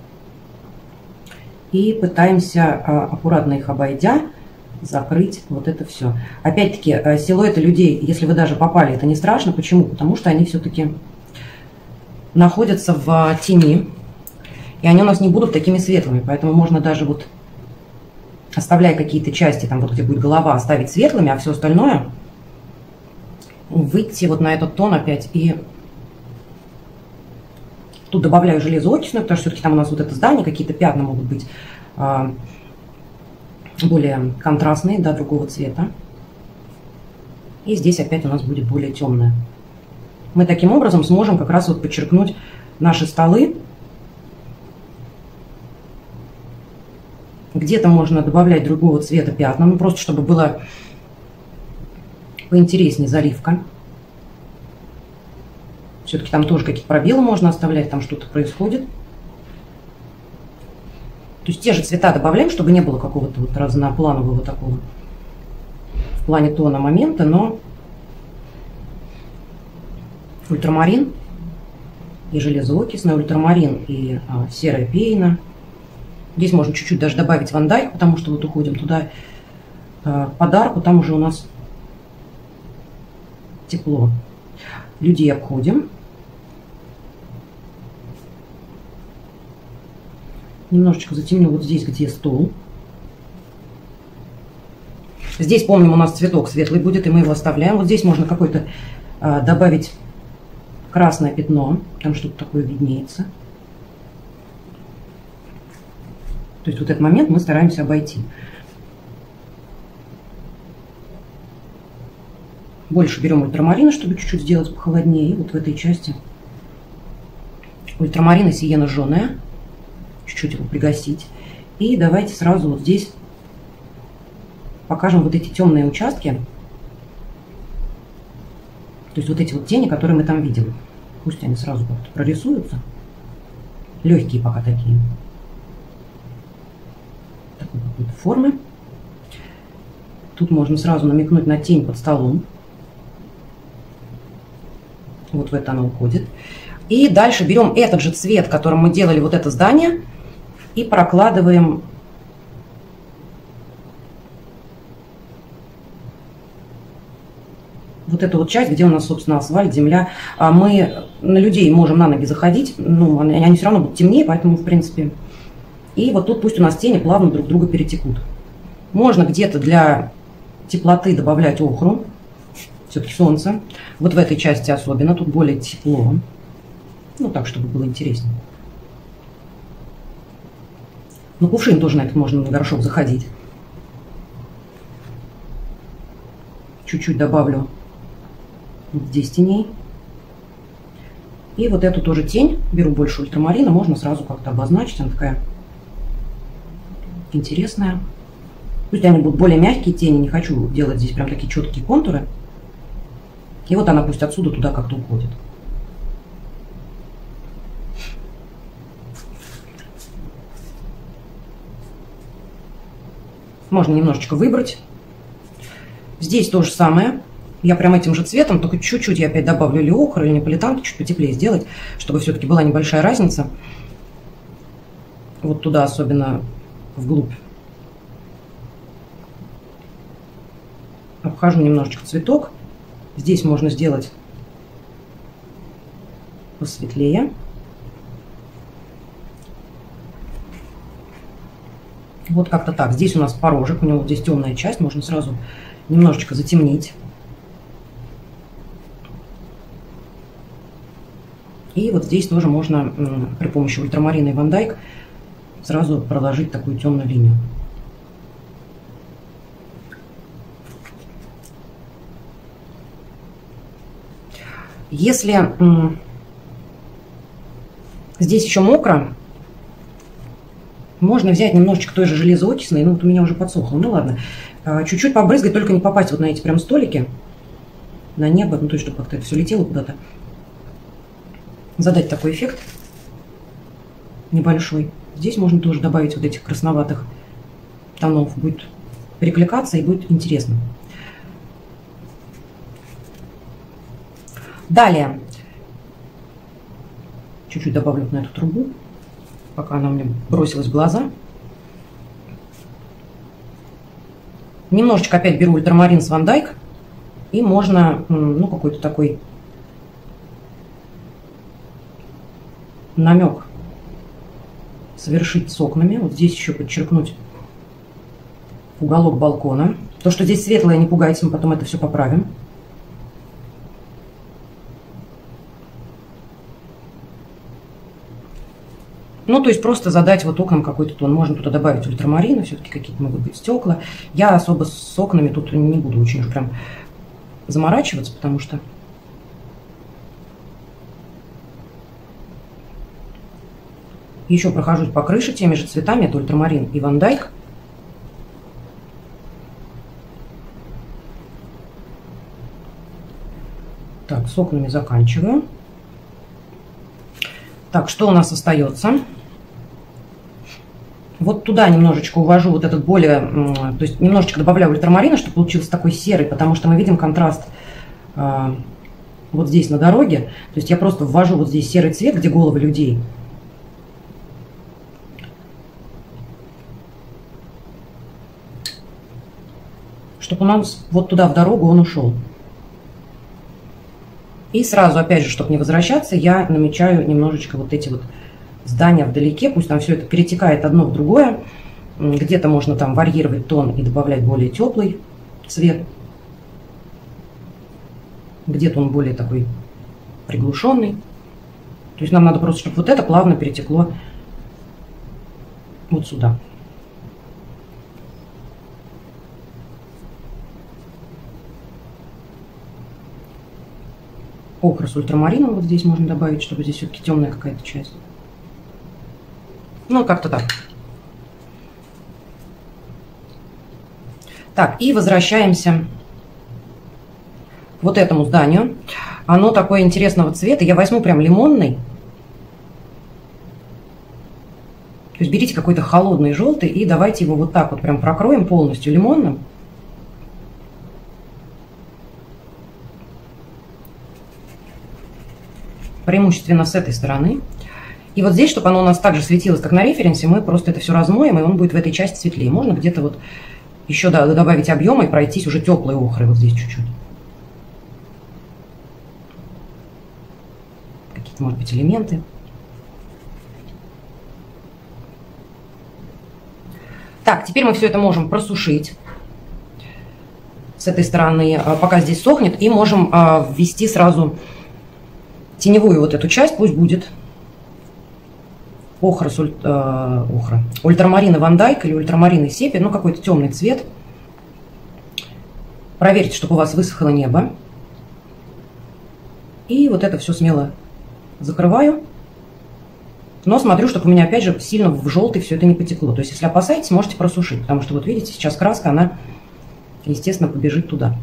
и пытаемся, аккуратно их обойдя, закрыть вот это все. Опять-таки, силуэты людей, если вы даже попали, это не страшно. Почему? Потому что они все-таки находятся в тени, и они у нас не будут такими светлыми. Поэтому можно даже вот, оставляя какие-то части, там вот где будет голова, оставить светлыми, а все остальное выйти вот на этот тон опять. И тут добавляю железоокисную, потому что все-таки там у нас вот это здание, какие-то пятна могут быть более контрастные, да, другого цвета. И здесь опять у нас будет более темное. Мы таким образом сможем как раз вот подчеркнуть наши столы. Где-то можно добавлять другого цвета пятна, ну просто чтобы было поинтереснее заливка. Все-таки там тоже какие-то пробелы можно оставлять, там что-то происходит. То есть те же цвета добавляем, чтобы не было какого-то вот разнопланового такого в плане тона момента, но ультрамарин и железоокисный, ультрамарин и серая пена. Здесь можно чуть-чуть даже добавить Ван Дайк, потому что вот уходим туда под арку, там уже у нас тепло. Людей обходим. Немножечко затемню вот здесь, где стол. Здесь, помним, у нас цветок светлый будет, и мы его оставляем. Вот здесь можно какое-то добавить красное пятно, там что-то такое виднеется. То есть вот этот момент мы стараемся обойти. Больше берем ультрамарина, чтобы чуть-чуть сделать похолоднее. И вот в этой части ультрамарин и сиена жженая. Чуть-чуть его пригасить. И давайте сразу вот здесь покажем вот эти темные участки. То есть вот эти вот тени, которые мы там видим. Пусть они сразу как-то прорисуются. Легкие пока такие. Такой какой-то формы. Тут можно сразу намекнуть на тень под столом. Вот в это она уходит. И дальше берем этот же цвет, которым мы делали вот это здание, и прокладываем вот эту вот часть, где у нас, собственно, асфальт, земля. Мы на людей можем на ноги заходить, ну, они все равно будут темнее, поэтому, в принципе. И вот тут пусть у нас тени плавно друг друга перетекут. Можно где-то для теплоты добавлять охру, все-таки солнце. Вот в этой части особенно, тут более тепло. Ну, так, чтобы было интереснее. На кувшин тоже на этот можно на горшок заходить. Чуть-чуть добавлю вот здесь теней. И вот эту тоже тень, беру больше ультрамарина, можно сразу как-то обозначить. Она такая интересная. Пусть они будут более мягкие тени, не хочу делать здесь прям такие четкие контуры. И вот она пусть отсюда туда как-то уходит. Можно немножечко выбрать. Здесь то же самое. Я прям этим же цветом, только чуть-чуть я опять добавлю или охру, или неаполитанки, чуть потеплее сделать, чтобы все-таки была небольшая разница. Вот туда, особенно вглубь. Обхожу немножечко цветок. Здесь можно сделать посветлее. Вот как-то так. Здесь у нас порожек, у него здесь темная часть, можно сразу немножечко затемнить. И вот здесь тоже можно при помощи ультрамарина и Ван Дайк сразу проложить такую темную линию. Если здесь еще мокро, можно взять немножечко той же железоокисной, ну вот у меня уже подсохло, ну ладно, чуть-чуть побрызгать, только не попасть вот на эти прям столики, на небо, ну то есть чтобы как-то это все летело куда-то. Задать такой эффект небольшой. Здесь можно тоже добавить вот этих красноватых тонов, будет перекликаться и будет интересно. Далее чуть-чуть добавлю на эту трубу, пока она мне бросилась в глаза. Немножечко опять беру ультрамарин с Ван Дайк, и можно, ну, какой-то такой намек совершить с окнами. Вот здесь еще подчеркнуть уголок балкона. То, что здесь светлое, не пугайтесь, мы потом это все поправим. Ну, то есть просто задать вот окнам какой-то тон. Можно туда добавить ультрамарина, все-таки какие-то могут быть стекла. Я особо с окнами тут не буду очень уж прям заморачиваться, потому что еще прохожусь по крыше теми же цветами. Это ультрамарин и Ван Дайк. Так, с окнами заканчиваю. Так, что у нас остается? Вот туда немножечко увожу вот этот более, то есть немножечко добавляю ультрамарина, чтобы получился такой серый, потому что мы видим контраст вот здесь на дороге. То есть я просто ввожу вот здесь серый цвет, где головы людей. Чтобы у нас вот туда в дорогу он ушел. И сразу, опять же, чтобы не возвращаться, я намечаю немножечко вот эти вот здания вдалеке. Пусть там все это перетекает одно в другое. Где-то можно там варьировать тон и добавлять более теплый цвет. Где-то он более такой приглушенный. То есть нам надо просто, чтобы вот это плавно перетекло вот сюда. Охра с ультрамарином вот здесь можно добавить, чтобы здесь все-таки темная какая-то часть. Ну, как-то так. Так, и возвращаемся к вот этому зданию. Оно такое интересного цвета. Я возьму прям лимонный. То есть берите какой-то холодный желтый и давайте его вот так вот прям прокроем полностью лимонным. Преимущественно с этой стороны. И вот здесь, чтобы оно у нас так же светилось, как на референсе, мы просто это все размоем, и он будет в этой части светлее. Можно где-то вот еще добавить объема и пройтись уже теплой охрой вот здесь чуть-чуть. Какие-то, может быть, элементы. Так, теперь мы все это можем просушить с этой стороны, пока здесь сохнет, и можем ввести сразу теневую вот эту часть, пусть будет охра, ультрамарин и Ван Дайк или ультрамарин и сепи, ну какой-то темный цвет. Проверьте, чтобы у вас высохло небо. И вот это все смело закрываю. Но смотрю, чтобы у меня опять же сильно в желтый все это не потекло. То есть если опасаетесь, можете просушить, потому что вот видите, сейчас краска, она, естественно, побежит туда.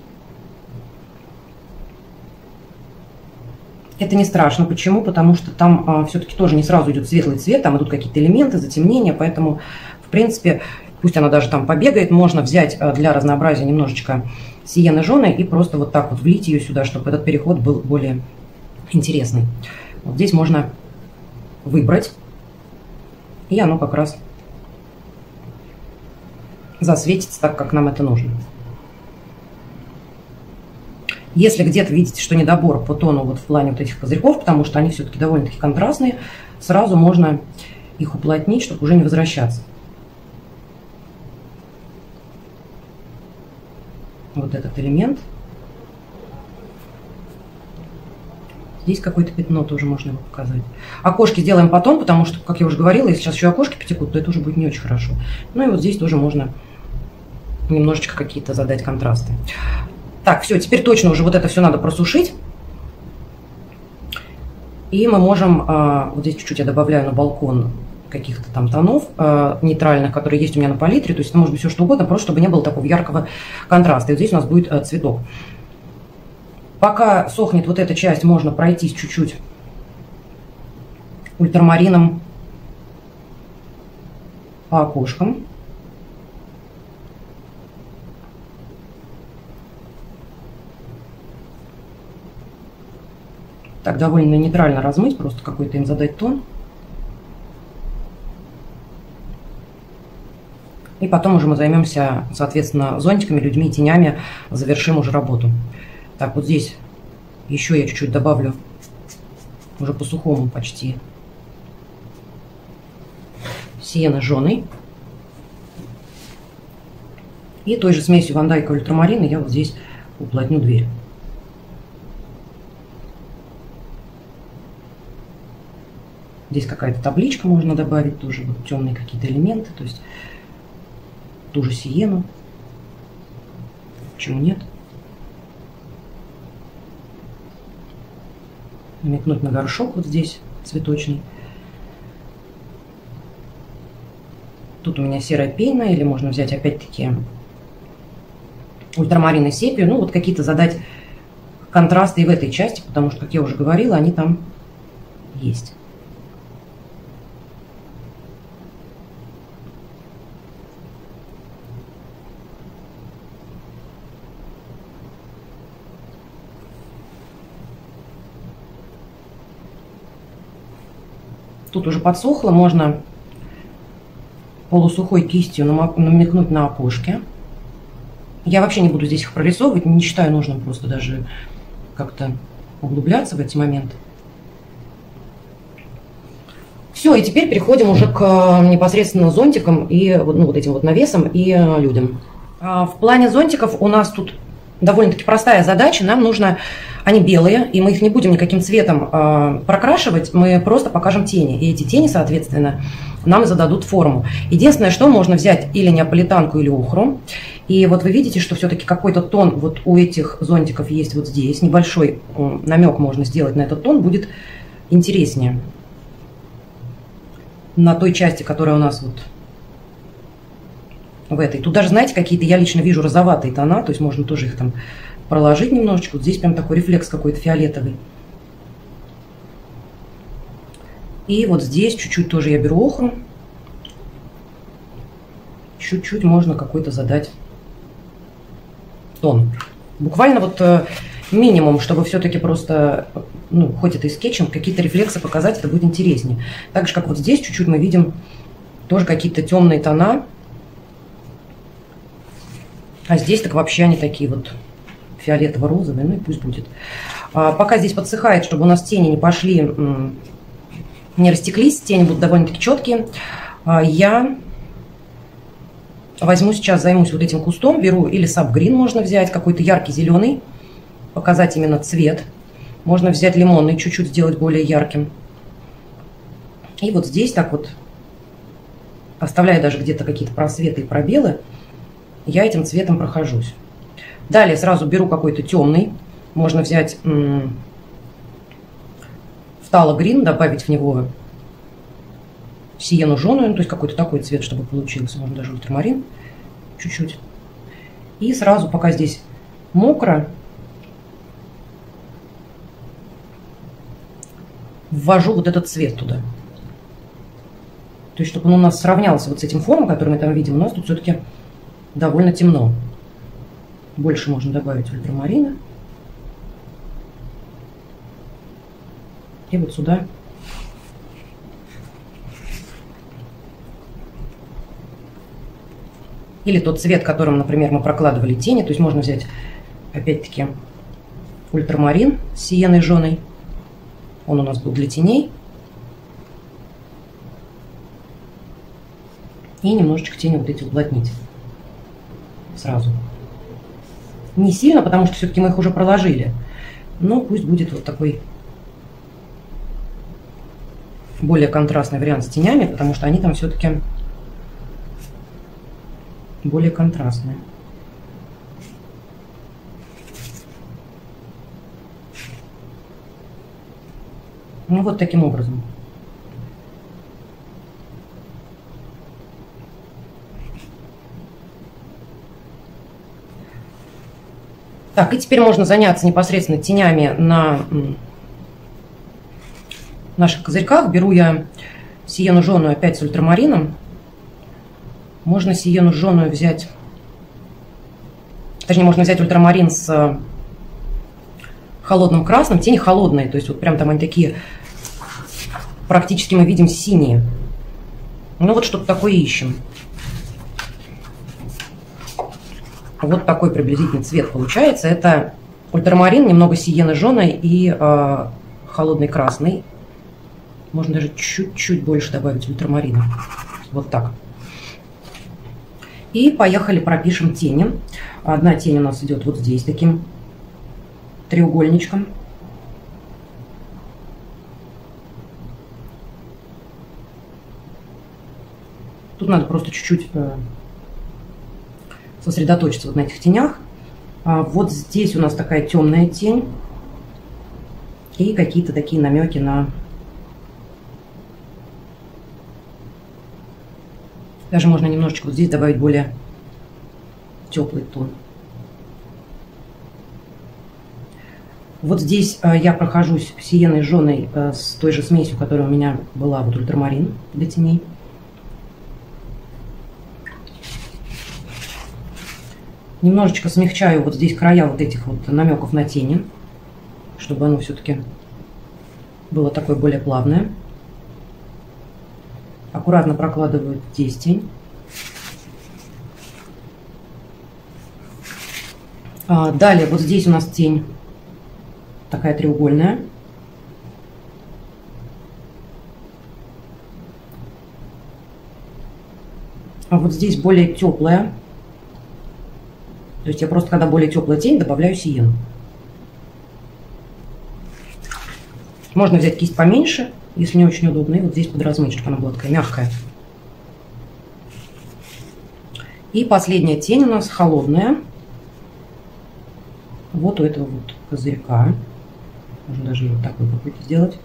Это не страшно. Почему? Потому что там все-таки тоже не сразу идет светлый цвет, там идут какие-то элементы, затемнения, поэтому, в принципе, пусть она даже там побегает, можно взять для разнообразия немножечко сиены жженой и просто вот так вот влить ее сюда, чтобы этот переход был более интересный. Вот здесь можно выбрать, и оно как раз засветится так, как нам это нужно. Если где-то видите, что недобор по тону вот в плане вот этих козырьков, потому что они все-таки довольно-таки контрастные, сразу можно их уплотнить, чтобы уже не возвращаться. Вот этот элемент. Здесь какое-то пятно тоже можно его показать. Окошки сделаем потом, потому что, как я уже говорила, если сейчас еще окошки потекут, то это уже будет не очень хорошо. Ну и вот здесь тоже можно немножечко какие-то задать контрасты. Так, все, теперь точно уже вот это все надо просушить. И мы можем, вот здесь чуть-чуть я добавляю на балкон каких-то там тонов нейтральных, которые есть у меня на палитре. То есть это может быть все что угодно, просто чтобы не было такого яркого контраста. И вот здесь у нас будет цветок. Пока сохнет вот эта часть, можно пройтись чуть-чуть ультрамарином по окошкам. Так, довольно нейтрально размыть, просто какой-то им задать тон. И потом уже мы займемся, соответственно, зонтиками, людьми, тенями, завершим уже работу. Так, вот здесь еще я чуть-чуть добавлю, уже по сухому почти, сиены жженой. И той же смесью Ван Дайка и ультрамарина я вот здесь уплотню дверь. Здесь какая-то табличка можно добавить, тоже вот темные какие-то элементы, то есть ту же сиену. Почему нет? Намекнуть на горшок вот здесь цветочный. Тут у меня серая пена, или можно взять опять-таки ультрамарин и сепию. Ну вот какие-то задать контрасты и в этой части, потому что, как я уже говорила, они там есть. Тут уже подсохло, можно полусухой кистью намекнуть на окошке. Я вообще не буду здесь их прорисовывать, не считаю нужным просто даже как-то углубляться в эти моменты. Все, и теперь переходим уже к непосредственно зонтикам и вот этим вот навесам и людям. В плане зонтиков у нас тут довольно-таки простая задача. Нам нужно, они белые, и мы их не будем никаким цветом прокрашивать, мы просто покажем тени. И эти тени, соответственно, нам зададут форму. Единственное, что можно взять или неаполитанку, или охру. И вот вы видите, что все-таки какой-то тон вот у этих зонтиков есть вот здесь. Небольшой намек можно сделать на этот тон, будет интереснее. На той части, которая у нас вот в этой. Тут даже, знаете, какие-то, я лично вижу розоватые тона, то есть можно тоже их там проложить немножечко. Вот здесь прям такой рефлекс какой-то фиолетовый. И вот здесь чуть-чуть тоже я беру охру. Чуть-чуть можно какой-то задать тон. Буквально вот минимум, чтобы все-таки просто, ну, хоть это и скетчем, какие-то рефлексы показать, это будет интереснее. Так же, как вот здесь чуть-чуть мы видим тоже какие-то темные тона. А здесь так вообще они такие вот фиолетово-розовые, ну и пусть будет. Пока здесь подсыхает, чтобы у нас тени не пошли, не растеклись, тени будут довольно-таки четкие, я возьму сейчас, займусь вот этим кустом, беру или сабгрин можно взять, какой-то яркий зеленый, показать именно цвет. Можно взять лимонный, чуть-чуть сделать более ярким. И вот здесь так вот, оставляя даже где-то какие-то просветы и пробелы, я этим цветом прохожусь. Далее сразу беру какой-то темный. Можно взять фталогрин, добавить в него сиену жженую, то есть какой-то такой цвет, чтобы получился. Можно даже ультрамарин чуть-чуть. И сразу, пока здесь мокро, ввожу вот этот цвет туда. То есть, чтобы он у нас сравнялся вот с этим фоном, который мы там видим, у нас тут все-таки довольно темно. Больше можно добавить ультрамарина. И вот сюда или тот цвет, которым, например, мы прокладывали тени. То есть можно взять, опять-таки, ультрамарин с сиеной жженой. Он у нас был для теней. И немножечко тени вот эти уплотнить сразу. Не сильно, потому что все-таки мы их уже проложили. Но пусть будет вот такой более контрастный вариант с тенями, потому что они там все-таки более контрастные. Ну вот таким образом. Так, и теперь можно заняться непосредственно тенями на наших козырьках. Беру я сиену жженую опять с ультрамарином. Можно сиену жженую взять, точнее, можно взять ультрамарин с холодным красным. Тени холодные, то есть вот прям там они такие, практически мы видим синие. Ну вот что-то такое ищем. Вот такой приблизительный цвет получается. Это ультрамарин, немного сиены жженой и холодный красный. Можно даже чуть-чуть больше добавить ультрамарина. Вот так. И поехали пропишем тени. Одна тень у нас идет вот здесь таким треугольничком. Тут надо просто чуть-чуть сосредоточиться вот на этих тенях. Вот здесь у нас такая темная тень. И какие-то такие намеки на... Даже можно немножечко вот здесь добавить более теплый тон. Вот здесь я прохожусь сиеной жженой с той же смесью, которая у меня была, вот ультрамарин для теней. Немножечко смягчаю вот здесь края вот этих вот намеков на тени, чтобы оно все-таки было такое более плавное. Аккуратно прокладываю здесь тень. Далее вот здесь у нас тень такая треугольная. А вот здесь более теплая. То есть я просто, когда более теплая тень, добавляю сиену. Можно взять кисть поменьше, если не очень удобно. И вот здесь подразмыть, чтобы она была такая мягкая. И последняя тень у нас холодная. Вот у этого вот козырька. Можно даже вот такой попытку сделать.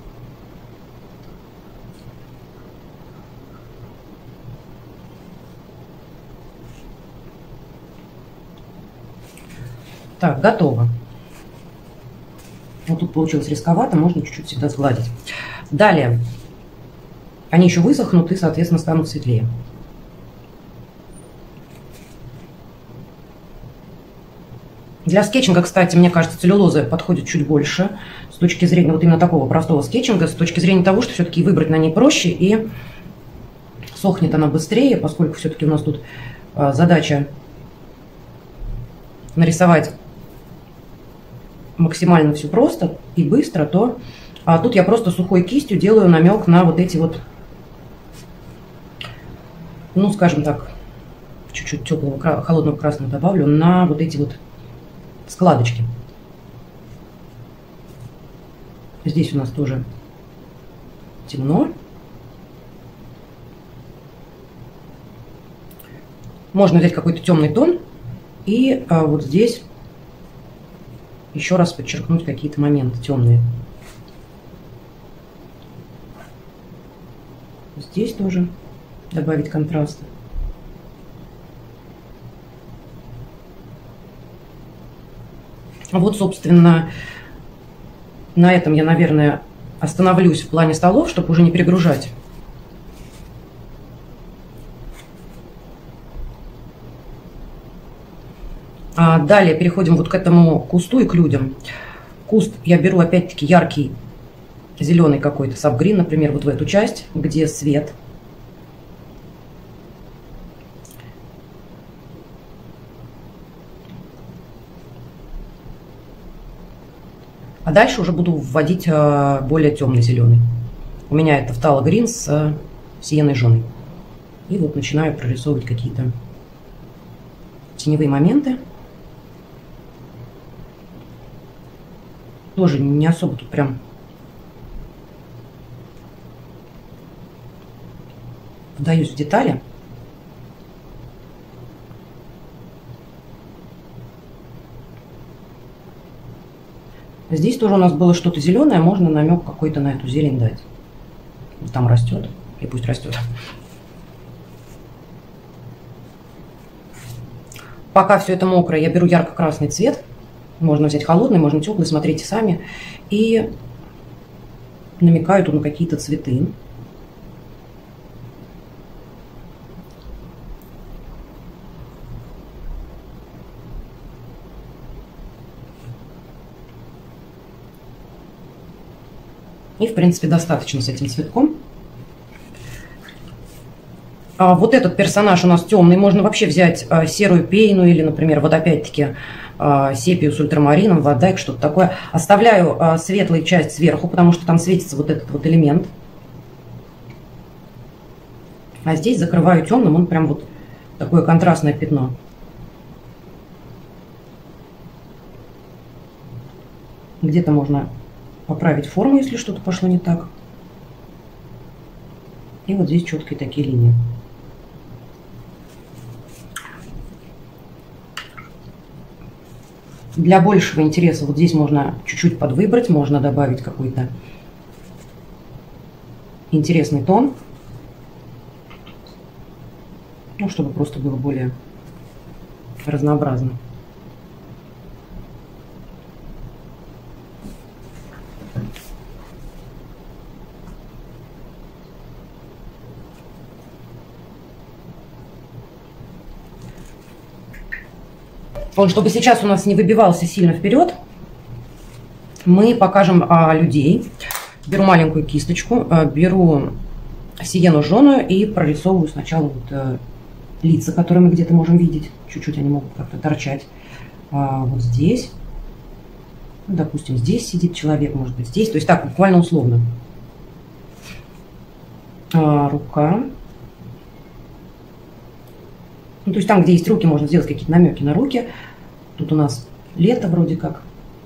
Так, готово. Вот тут получилось рисковато, можно чуть-чуть всегда сгладить. Далее, они еще высохнут и, соответственно, станут светлее. Для скетчинга, кстати, мне кажется, целлюлоза подходит чуть больше с точки зрения вот именно такого простого скетчинга, с точки зрения того, что все-таки выбрать на ней проще и сохнет она быстрее, поскольку все-таки у нас тут задача нарисовать максимально все просто и быстро, то тут я просто сухой кистью делаю намек на вот эти вот, ну, скажем так, чуть-чуть теплого, холодного красного добавлю на вот эти вот складочки. Здесь у нас тоже темно. Можно взять какой-то темный тон и вот здесь еще раз подчеркнуть какие-то моменты темные. Здесь тоже добавить контраста. Вот, собственно, на этом я, наверное, остановлюсь в плане столов, чтобы уже не перегружать Далее переходим вот к этому кусту и к людям. Куст я беру опять-таки яркий зеленый какой-то сабгрин, например, вот в эту часть, где свет. А дальше уже буду вводить более темный зеленый. У меня это фталогрин с сиеной жженой. И вот начинаю прорисовывать какие-то теневые моменты. Тоже не особо тут прям вдаюсь в детали. Здесь тоже у нас было что-то зеленое, можно намек какой-то на эту зелень дать. Там растет, и пусть растет. Пока все это мокрое, я беру ярко-красный цвет. Можно взять холодный, можно теплый, смотрите сами. И намекаю тут на какие-то цветы. И, в принципе, достаточно с этим цветком. Вот этот персонаж у нас темный. Можно вообще взять серую пейну или, например, вот опять-таки сепию с ультрамарином, водайк, что-то такое. Оставляю светлую часть сверху, потому что там светится вот этот вот элемент. А здесь закрываю темным, он прям вот такое контрастное пятно. Где-то можно поправить форму, если что-то пошло не так. И вот здесь четкие такие линии. Для большего интереса вот здесь можно чуть-чуть подвыбрать, можно добавить какой-то интересный тон. Ну, чтобы просто было более разнообразно. Чтобы сейчас у нас не выбивался сильно вперед, мы покажем людей. Беру маленькую кисточку, беру сиену жженую и прорисовываю сначала вот лица, которые мы где-то можем видеть. Чуть-чуть они могут как-то торчать. Вот здесь. Допустим, здесь сидит человек, может быть, здесь. То есть так, буквально условно. Рука. Ну, то есть там, где есть руки, можно сделать какие-то намеки на руки. Тут у нас лето вроде как.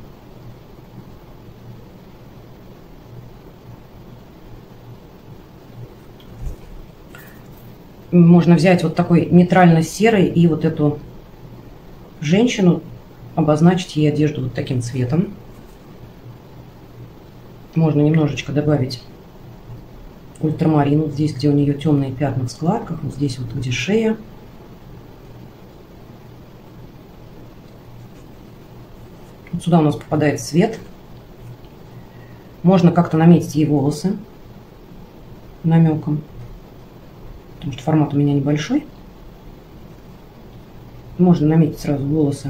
Можно взять вот такой нейтрально-серый и вот эту женщину, обозначить ей одежду вот таким цветом. Можно немножечко добавить ультрамарин вот здесь, где у нее темные пятна в складках, вот здесь вот, где шея. Вот сюда у нас попадает свет. Можно как-то наметить ей волосы намеком, потому что формат у меня небольшой. Можно наметить сразу волосы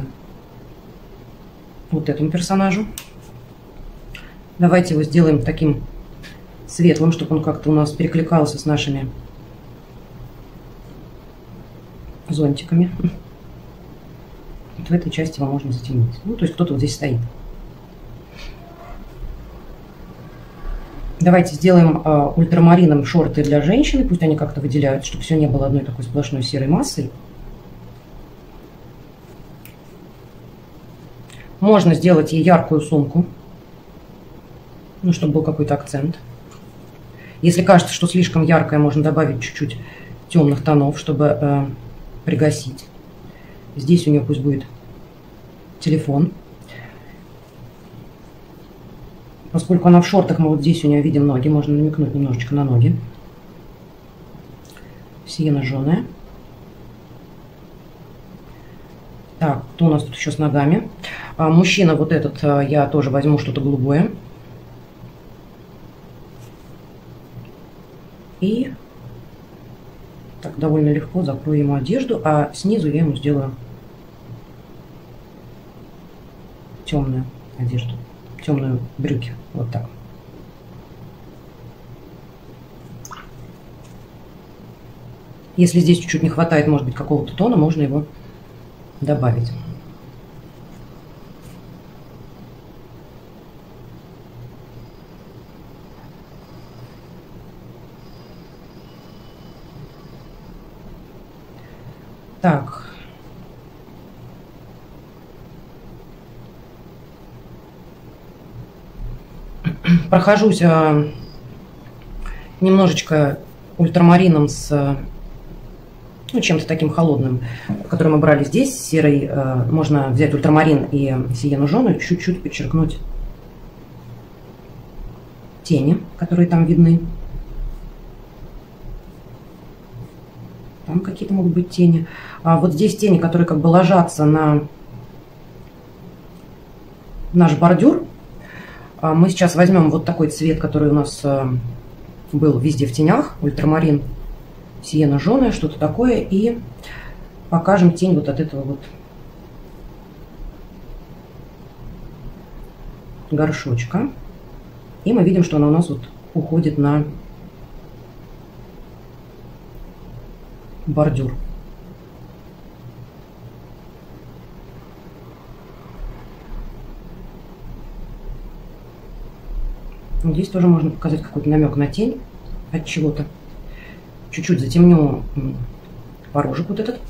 вот этому персонажу. Давайте его сделаем таким светлым, чтобы он как-то у нас перекликался с нашими зонтиками. Вот в этой части его можно затемнить. Ну, то есть кто-то вот здесь стоит. Давайте сделаем ультрамарином шорты для женщины. Пусть они как-то выделяются, чтобы все не было одной такой сплошной серой массой. Можно сделать ей яркую сумку, ну, чтобы был какой-то акцент. Если кажется, что слишком яркое, можно добавить чуть-чуть темных тонов, чтобы пригасить. Здесь у нее пусть будет телефон. Поскольку она в шортах, мы вот здесь у нее видим ноги, можно намекнуть немножечко на ноги. Сиена жженая. Так, кто у нас тут еще с ногами? Мужчина вот этот, я тоже возьму что-то голубое. И так довольно легко закрою ему одежду, а снизу я ему сделаю темную одежду, темную брюки. Вот так. Если здесь чуть-чуть не хватает, может быть, какого-то тона, можно его добавить. Так. Прохожусь немножечко ультрамарином с чем-то таким холодным, который мы брали здесь, серый. Можно взять ультрамарин и сиену жженую, чуть-чуть подчеркнуть тени, которые там видны. Там какие-то могут быть тени. А вот здесь тени, которые как бы ложатся на наш бордюр. Мы сейчас возьмем вот такой цвет, который у нас был везде в тенях, ультрамарин, сиена жженая, что-то такое, и покажем тень вот от этого вот горшочка. И мы видим, что она у нас вот уходит на бордюр. Здесь тоже можно показать какой-то намек на тень от чего-то. Чуть-чуть затемню порожек вот этот.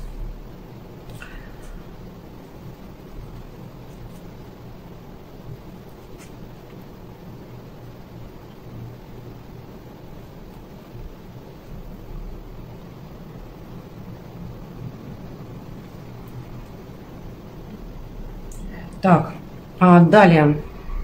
Так, а далее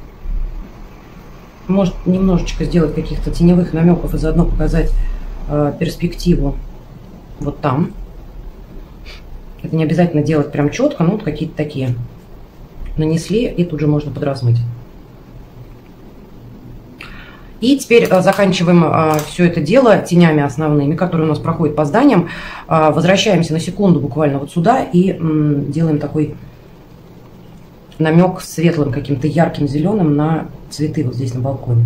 может немножечко сделать каких-то теневых намеков и заодно показать перспективу вот там. Это не обязательно делать прям четко, но вот какие-то такие нанесли, и тут же можно подразмыть. И теперь заканчиваем все это дело тенями основными, которые у нас проходят по зданиям. Возвращаемся на секунду буквально вот сюда и делаем такой намек светлым каким-то ярким зеленым на цветы вот здесь на балконе.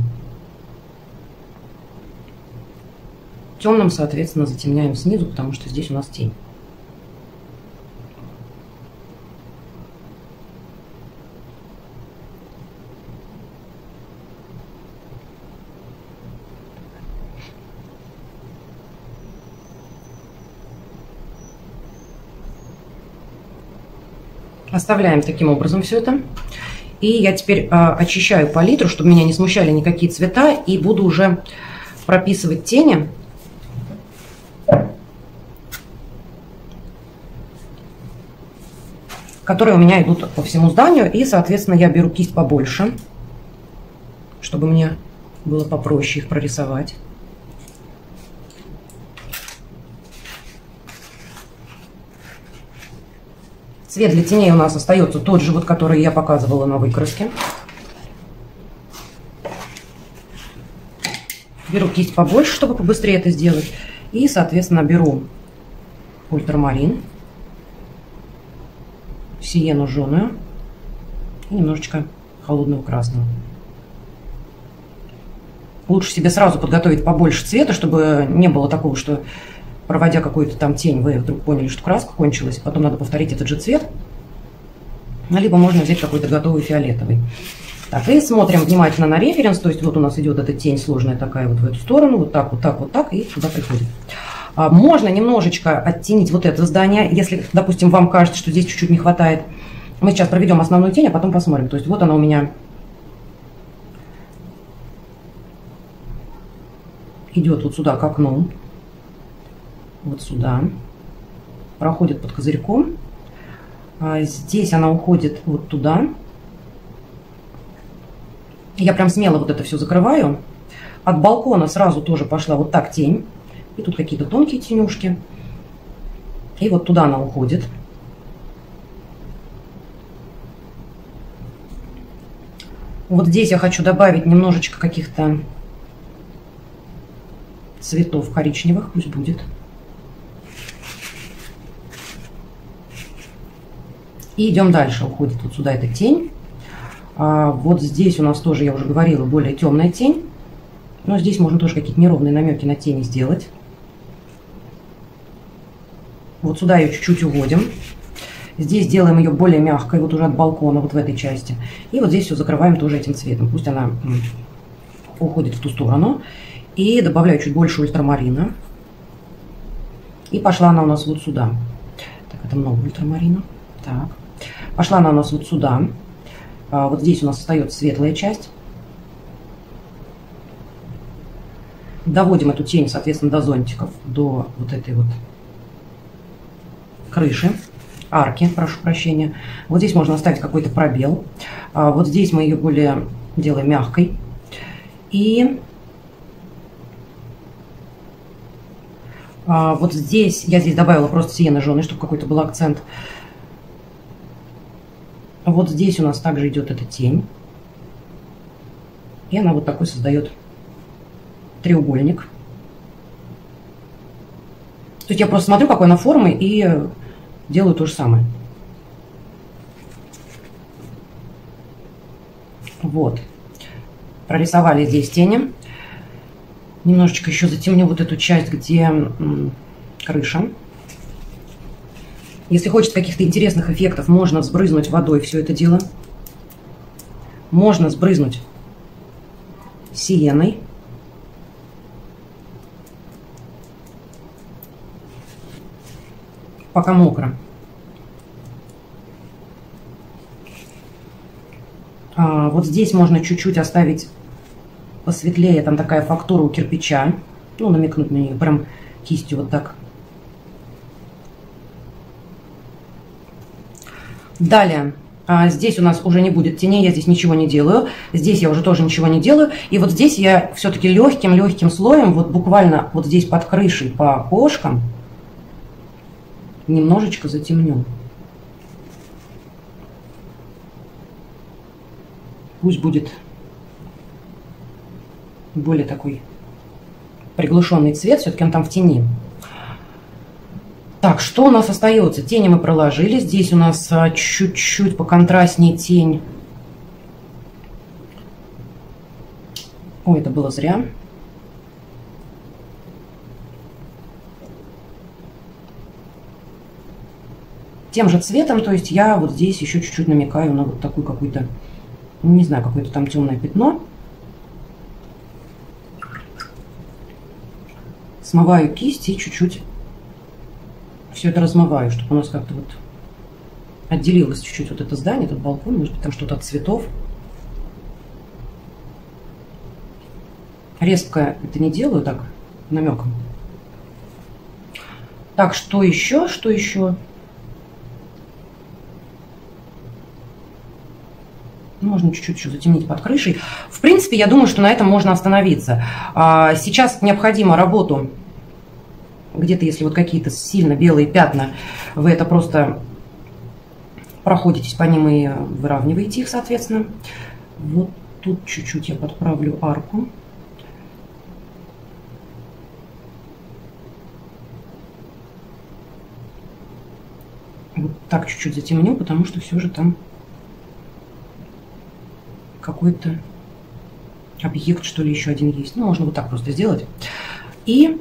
Темным, соответственно, затемняем снизу, потому что здесь у нас тень. Оставляем таким образом все это. И я теперь очищаю палитру, чтобы меня не смущали никакие цвета, и буду уже прописывать тени. Которые у меня идут по всему зданию. И, соответственно, я беру кисть побольше, чтобы мне было попроще их прорисовать. Цвет для теней у нас остается тот же, вот, который я показывала на выкраске. Беру кисть побольше, чтобы побыстрее это сделать. И, соответственно, беру ультрамарин, сиену жженую и немножечко холодного красного. Лучше себе сразу подготовить побольше цвета, чтобы не было такого, что, проводя какую-то там тень, вы вдруг поняли, что краска кончилась, потом надо повторить этот же цвет. Либо можно взять какой-то готовый фиолетовый. Так, и смотрим внимательно на референс, то есть вот у нас идет эта тень сложная такая вот в эту сторону, вот так, вот так, вот так, и сюда приходит. Можно немножечко оттенить вот это здание, если, допустим, вам кажется, что здесь чуть-чуть не хватает. Мы сейчас проведем основную тень, а потом посмотрим. То есть вот она у меня идет вот сюда к окну, вот сюда, проходит под козырьком. Здесь она уходит вот туда. Я прям смело вот это все закрываю. От балкона сразу тоже пошла вот так тень. И тут какие-то тонкие тенюшки. И вот туда она уходит. Вот здесь я хочу добавить немножечко каких-то цветов коричневых. Пусть будет. И идем дальше. Уходит вот сюда эта тень. Вот здесь у нас тоже, я уже говорила, более темная тень. Но здесь можно тоже какие-то неровные намеки на тени сделать. Вот сюда ее чуть-чуть уводим. Здесь делаем ее более мягкой, вот уже от балкона, вот в этой части. И вот здесь все закрываем тоже этим цветом. Пусть она уходит в ту сторону. И добавляю чуть больше ультрамарина. И пошла она у нас вот сюда. Так, это много ультрамарина. Так. Пошла она у нас вот сюда. Вот здесь у нас остается светлая часть. Доводим эту тень, соответственно, до зонтиков, до вот этой вот крыши, арки, прошу прощения. Вот здесь можно оставить какой-то пробел. Вот здесь мы ее более делаем мягкой. И вот здесь, я здесь добавила просто сиены жженый, чтобы какой-то был акцент. Вот здесь у нас также идет эта тень. И она вот такой создает треугольник. То есть я просто смотрю, какой она формы, и делаю то же самое. Вот. Прорисовали здесь тени. Немножечко еще затемню вот эту часть, где крыша. Если хочется каких-то интересных эффектов, можно сбрызнуть водой все это дело. Можно сбрызнуть сиеной. Пока мокро. Вот здесь можно чуть-чуть оставить посветлее. Там такая фактура у кирпича. Ну, намекнуть на нее прям кистью вот так. Далее. Здесь у нас уже не будет теней, я здесь ничего не делаю. Здесь я уже тоже ничего не делаю. И вот здесь я все-таки легким слоем, вот буквально вот здесь под крышей по окошкам, немножечко затемню. Пусть будет более такой приглушенный цвет, все-таки он там в тени. Так, что у нас остается? Тени мы проложили. Здесь у нас чуть-чуть поконтрастнее тень. Ой, это было зря. Тем же цветом, то есть я вот здесь еще чуть-чуть намекаю на вот такую какую-то, не знаю, какое-то там темное пятно. Смываю кисть и чуть-чуть все это размываю, чтобы у нас как-то вот отделилось чуть-чуть вот это здание, этот балкон, может быть, там что-то от цветов. Резко это не делаю, так, намеком. Так, что еще? Что еще? Можно чуть-чуть еще затемнить под крышей. В принципе, я думаю, что на этом можно остановиться. Сейчас необходимо работу, где-то если вот какие-то сильно белые пятна, вы это просто проходитесь по ним и выравниваете их, соответственно. Вот тут чуть-чуть я подправлю арку. Вот так чуть-чуть затемню, потому что все же там какой-то объект, что ли, еще один есть. Ну, можно вот так просто сделать. И,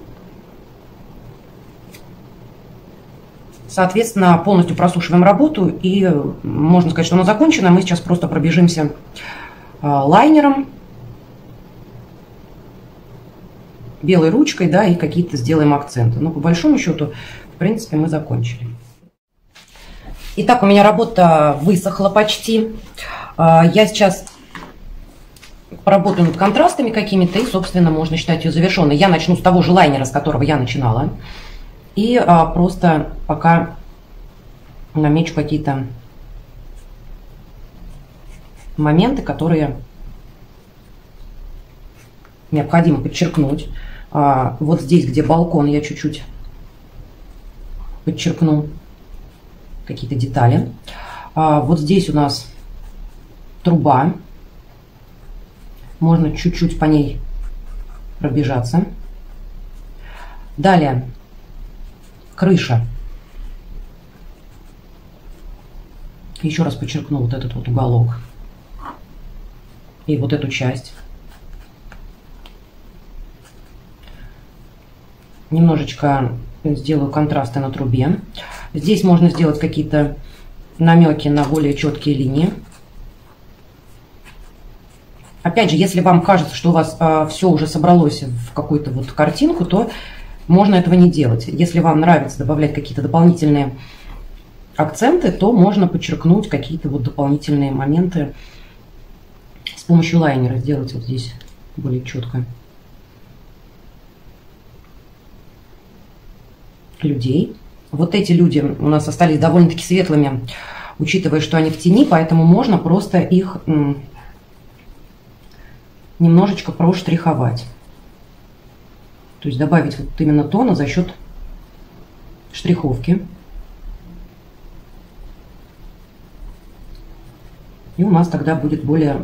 соответственно, полностью просушиваем работу. И можно сказать, что она закончена. Мы сейчас просто пробежимся лайнером, белой ручкой, да, и какие-то сделаем акценты. Но по большому счету, в принципе, мы закончили. Итак, у меня работа высохла почти. Я сейчас поработаю над контрастами какими-то, и, собственно, можно считать ее завершенной. Я начну с того же лайнера, с которого я начинала. И просто пока намечу какие-то моменты, которые необходимо подчеркнуть. Вот здесь, где балкон, я чуть-чуть подчеркну какие-то детали. Вот здесь у нас труба. Можно чуть-чуть по ней пробежаться. Далее крыша. Еще раз подчеркну вот этот вот уголок. и вот эту часть. Немножечко сделаю контрасты на трубе. Здесь можно сделать какие-то намеки на более четкие линии. Опять же, если вам кажется, что у вас все уже собралось в какую-то вот картинку, то можно этого не делать. Если вам нравится добавлять какие-то дополнительные акценты, то можно подчеркнуть какие-то вот дополнительные моменты с помощью лайнера, сделать вот здесь более четко. Людей. Вот эти люди у нас остались довольно-таки светлыми, учитывая, что они в тени, поэтому можно просто их немножечко проштриховать. То есть добавить вот именно тона за счет штриховки. И у нас тогда будет более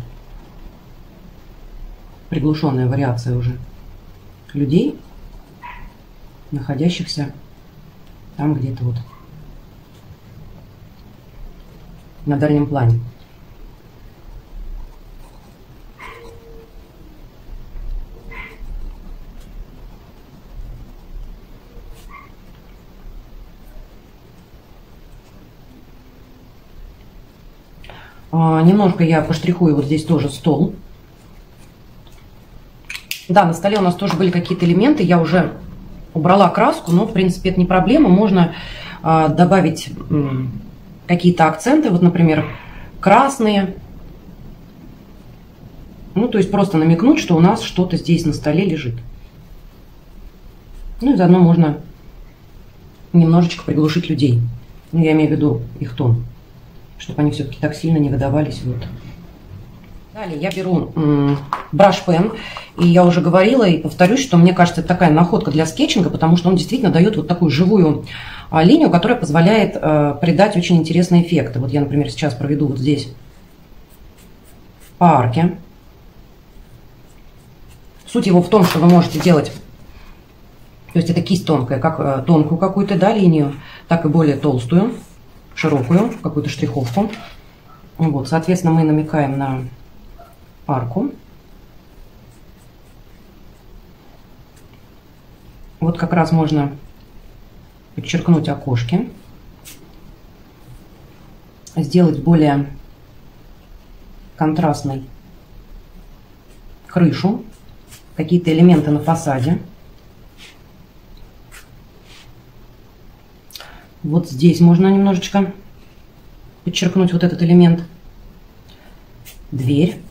приглушенная вариация уже людей, находящихся там где-то вот на дальнем плане. Немножко я поштрихую вот здесь тоже стол. Да, на столе у нас тоже были какие-то элементы, я уже убрала краску, но в принципе это не проблема. Можно добавить какие-то акценты, вот, например, красные. Ну, то есть просто намекнуть, что у нас что-то здесь на столе лежит. Ну и заодно можно немножечко приглушить людей. Ну, я имею в виду их тон, чтобы они все-таки так сильно не выдавались. Вот. Далее я беру браш-пен, и я уже говорила и повторюсь, что мне кажется, это такая находка для скетчинга, потому что он действительно дает вот такую живую линию, которая позволяет придать очень интересные эффекты. Вот я, например, сейчас проведу вот здесь по арке. Суть его в том, что вы можете делать, то есть это кисть тонкая, как тонкую какую-то, да, линию, так и более толстую, широкую, какую-то штриховку. Вот, соответственно, мы намекаем на арку. Вот как раз можно подчеркнуть окошки, сделать более контрастной крышу, какие-то элементы на фасаде. Вот здесь можно немножечко подчеркнуть вот этот элемент. Дверь.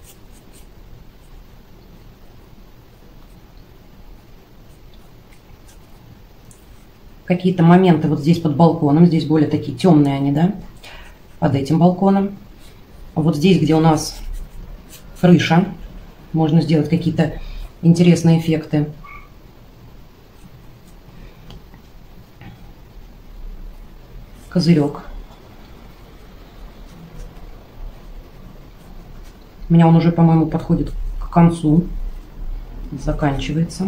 Какие-то моменты вот здесь под балконом, здесь более такие темные они, да, под этим балконом. Вот здесь, где у нас крыша, можно сделать какие-то интересные эффекты. Козырек. У меня он уже, по-моему, подходит к концу, заканчивается.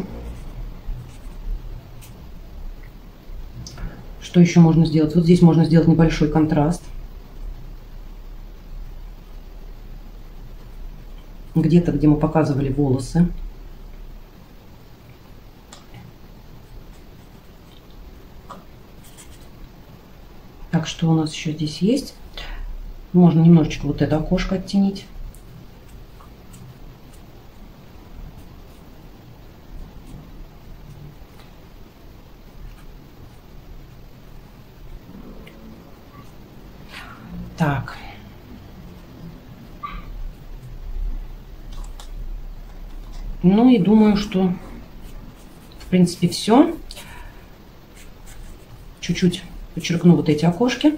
Что еще можно сделать? Вот здесь можно сделать небольшой контраст. Где-то, где мы показывали волосы. Так, что у нас еще здесь есть? Можно немножечко вот это окошко оттенить. Так. Ну и думаю, что в принципе все. Чуть-чуть подчеркну вот эти окошки.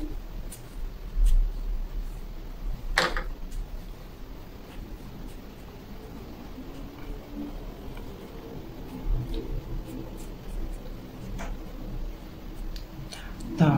Так.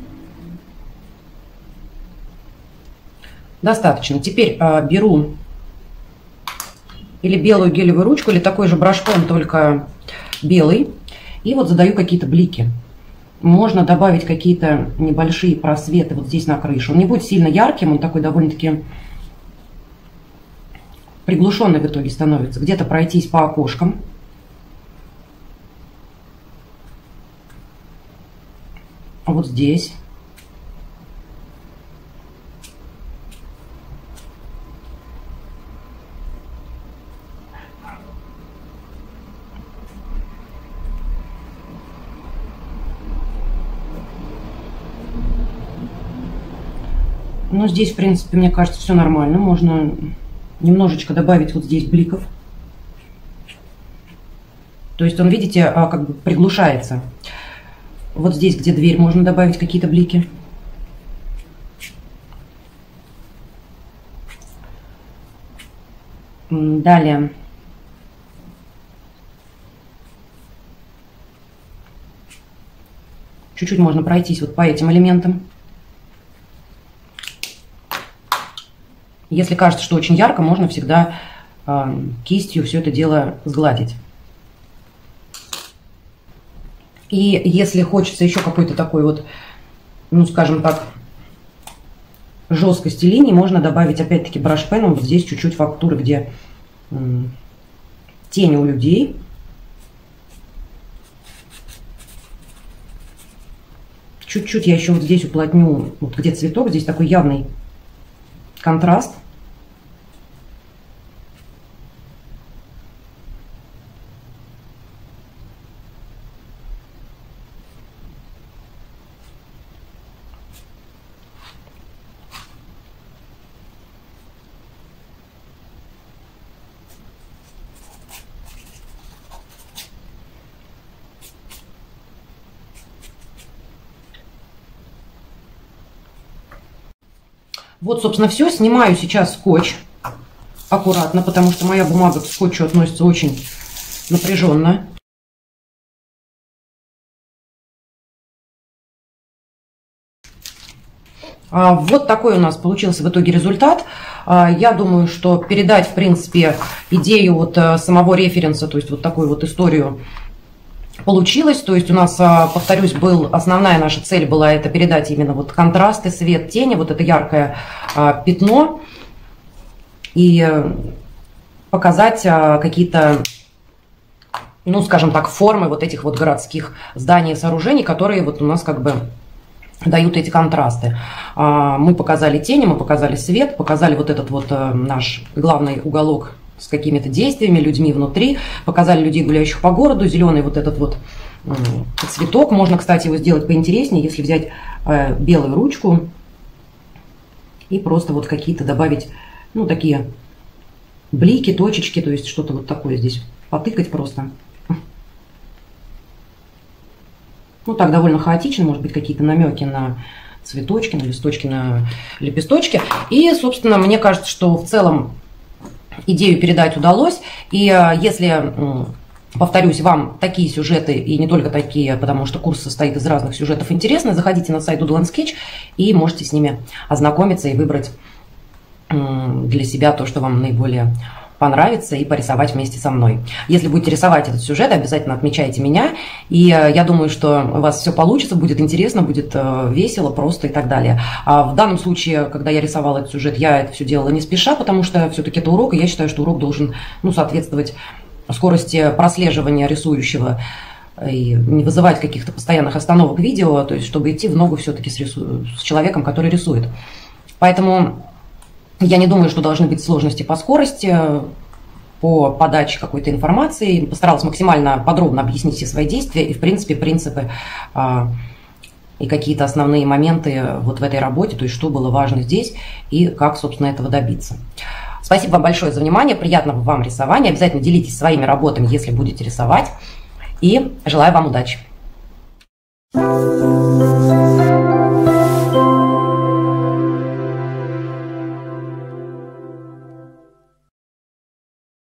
Достаточно. Теперь беру или белую гелевую ручку, или такой же браш-пен, только белый. И вот задаю какие-то блики. Можно добавить какие-то небольшие просветы вот здесь на крышу. Он не будет сильно ярким, он такой довольно-таки приглушенно в итоге становится. Где-то пройтись по окошкам. Вот здесь. Ну, здесь, в принципе, мне кажется, все нормально. Можно немножечко добавить вот здесь бликов. То есть он, видите, как бы приглушается. Вот здесь, где дверь, можно добавить какие-то блики. Далее. Чуть-чуть можно пройтись вот по этим элементам. Если кажется, что очень ярко, можно всегда кистью все это дело сгладить. И если хочется еще какой-то такой вот, ну скажем так, жесткости линий, можно добавить опять-таки брашпеном вот здесь чуть-чуть фактуры, где тени у людей. Чуть-чуть я еще вот здесь уплотню, вот где цветок, здесь такой явный контраст. Вот, собственно, все. Снимаю сейчас скотч аккуратно, потому что моя бумага к скотчу относится очень напряженно. Вот такой у нас получился в итоге результат. Я думаю, что передать, в принципе, идею вот самого референса, то есть вот такую вот историю, получилось. То есть у нас, повторюсь, основная наша цель была это передать именно вот контрасты, свет, тени, вот это яркое пятно и показать какие-то, ну, скажем так, формы вот этих вот городских зданий и сооружений, которые вот у нас как бы дают эти контрасты. Мы показали тени, мы показали свет, показали вот этот вот наш главный уголок с какими-то действиями, людьми внутри, показали людей, гуляющих по городу, зеленый вот этот вот цветок. Можно, кстати, его сделать поинтереснее, если взять белую ручку и просто вот какие-то добавить, ну, такие блики, точечки, то есть что-то вот такое здесь потыкать просто. Ну, так довольно хаотично, может быть, какие-то намеки на цветочки, на листочки, на лепесточки. И, собственно, мне кажется, что в целом идею передать удалось. И если, повторюсь, вам такие сюжеты, и не только такие, потому что курс состоит из разных сюжетов, интересны, заходите на сайт Doodle & Sketch и можете с ними ознакомиться и выбрать для себя то, что вам наиболее понравится, и порисовать вместе со мной. Если будете рисовать этот сюжет, обязательно отмечайте меня, и я думаю, что у вас все получится, будет интересно, будет весело, просто и так далее. А в данном случае, когда я рисовала этот сюжет, я это все делала не спеша, потому что все-таки это урок, и я считаю, что урок должен, ну, соответствовать скорости прослеживания рисующего и не вызывать каких-то постоянных остановок видео, то есть чтобы идти в ногу все-таки с человеком, который рисует. Поэтому я не думаю, что должны быть сложности по скорости, по подаче какой-то информации. Постаралась максимально подробно объяснить все свои действия и, в принципе, принципы и какие-то основные моменты вот в этой работе, то есть что было важно здесь и как, собственно, этого добиться. Спасибо вам большое за внимание, приятного вам рисования. Обязательно делитесь своими работами, если будете рисовать. И желаю вам удачи.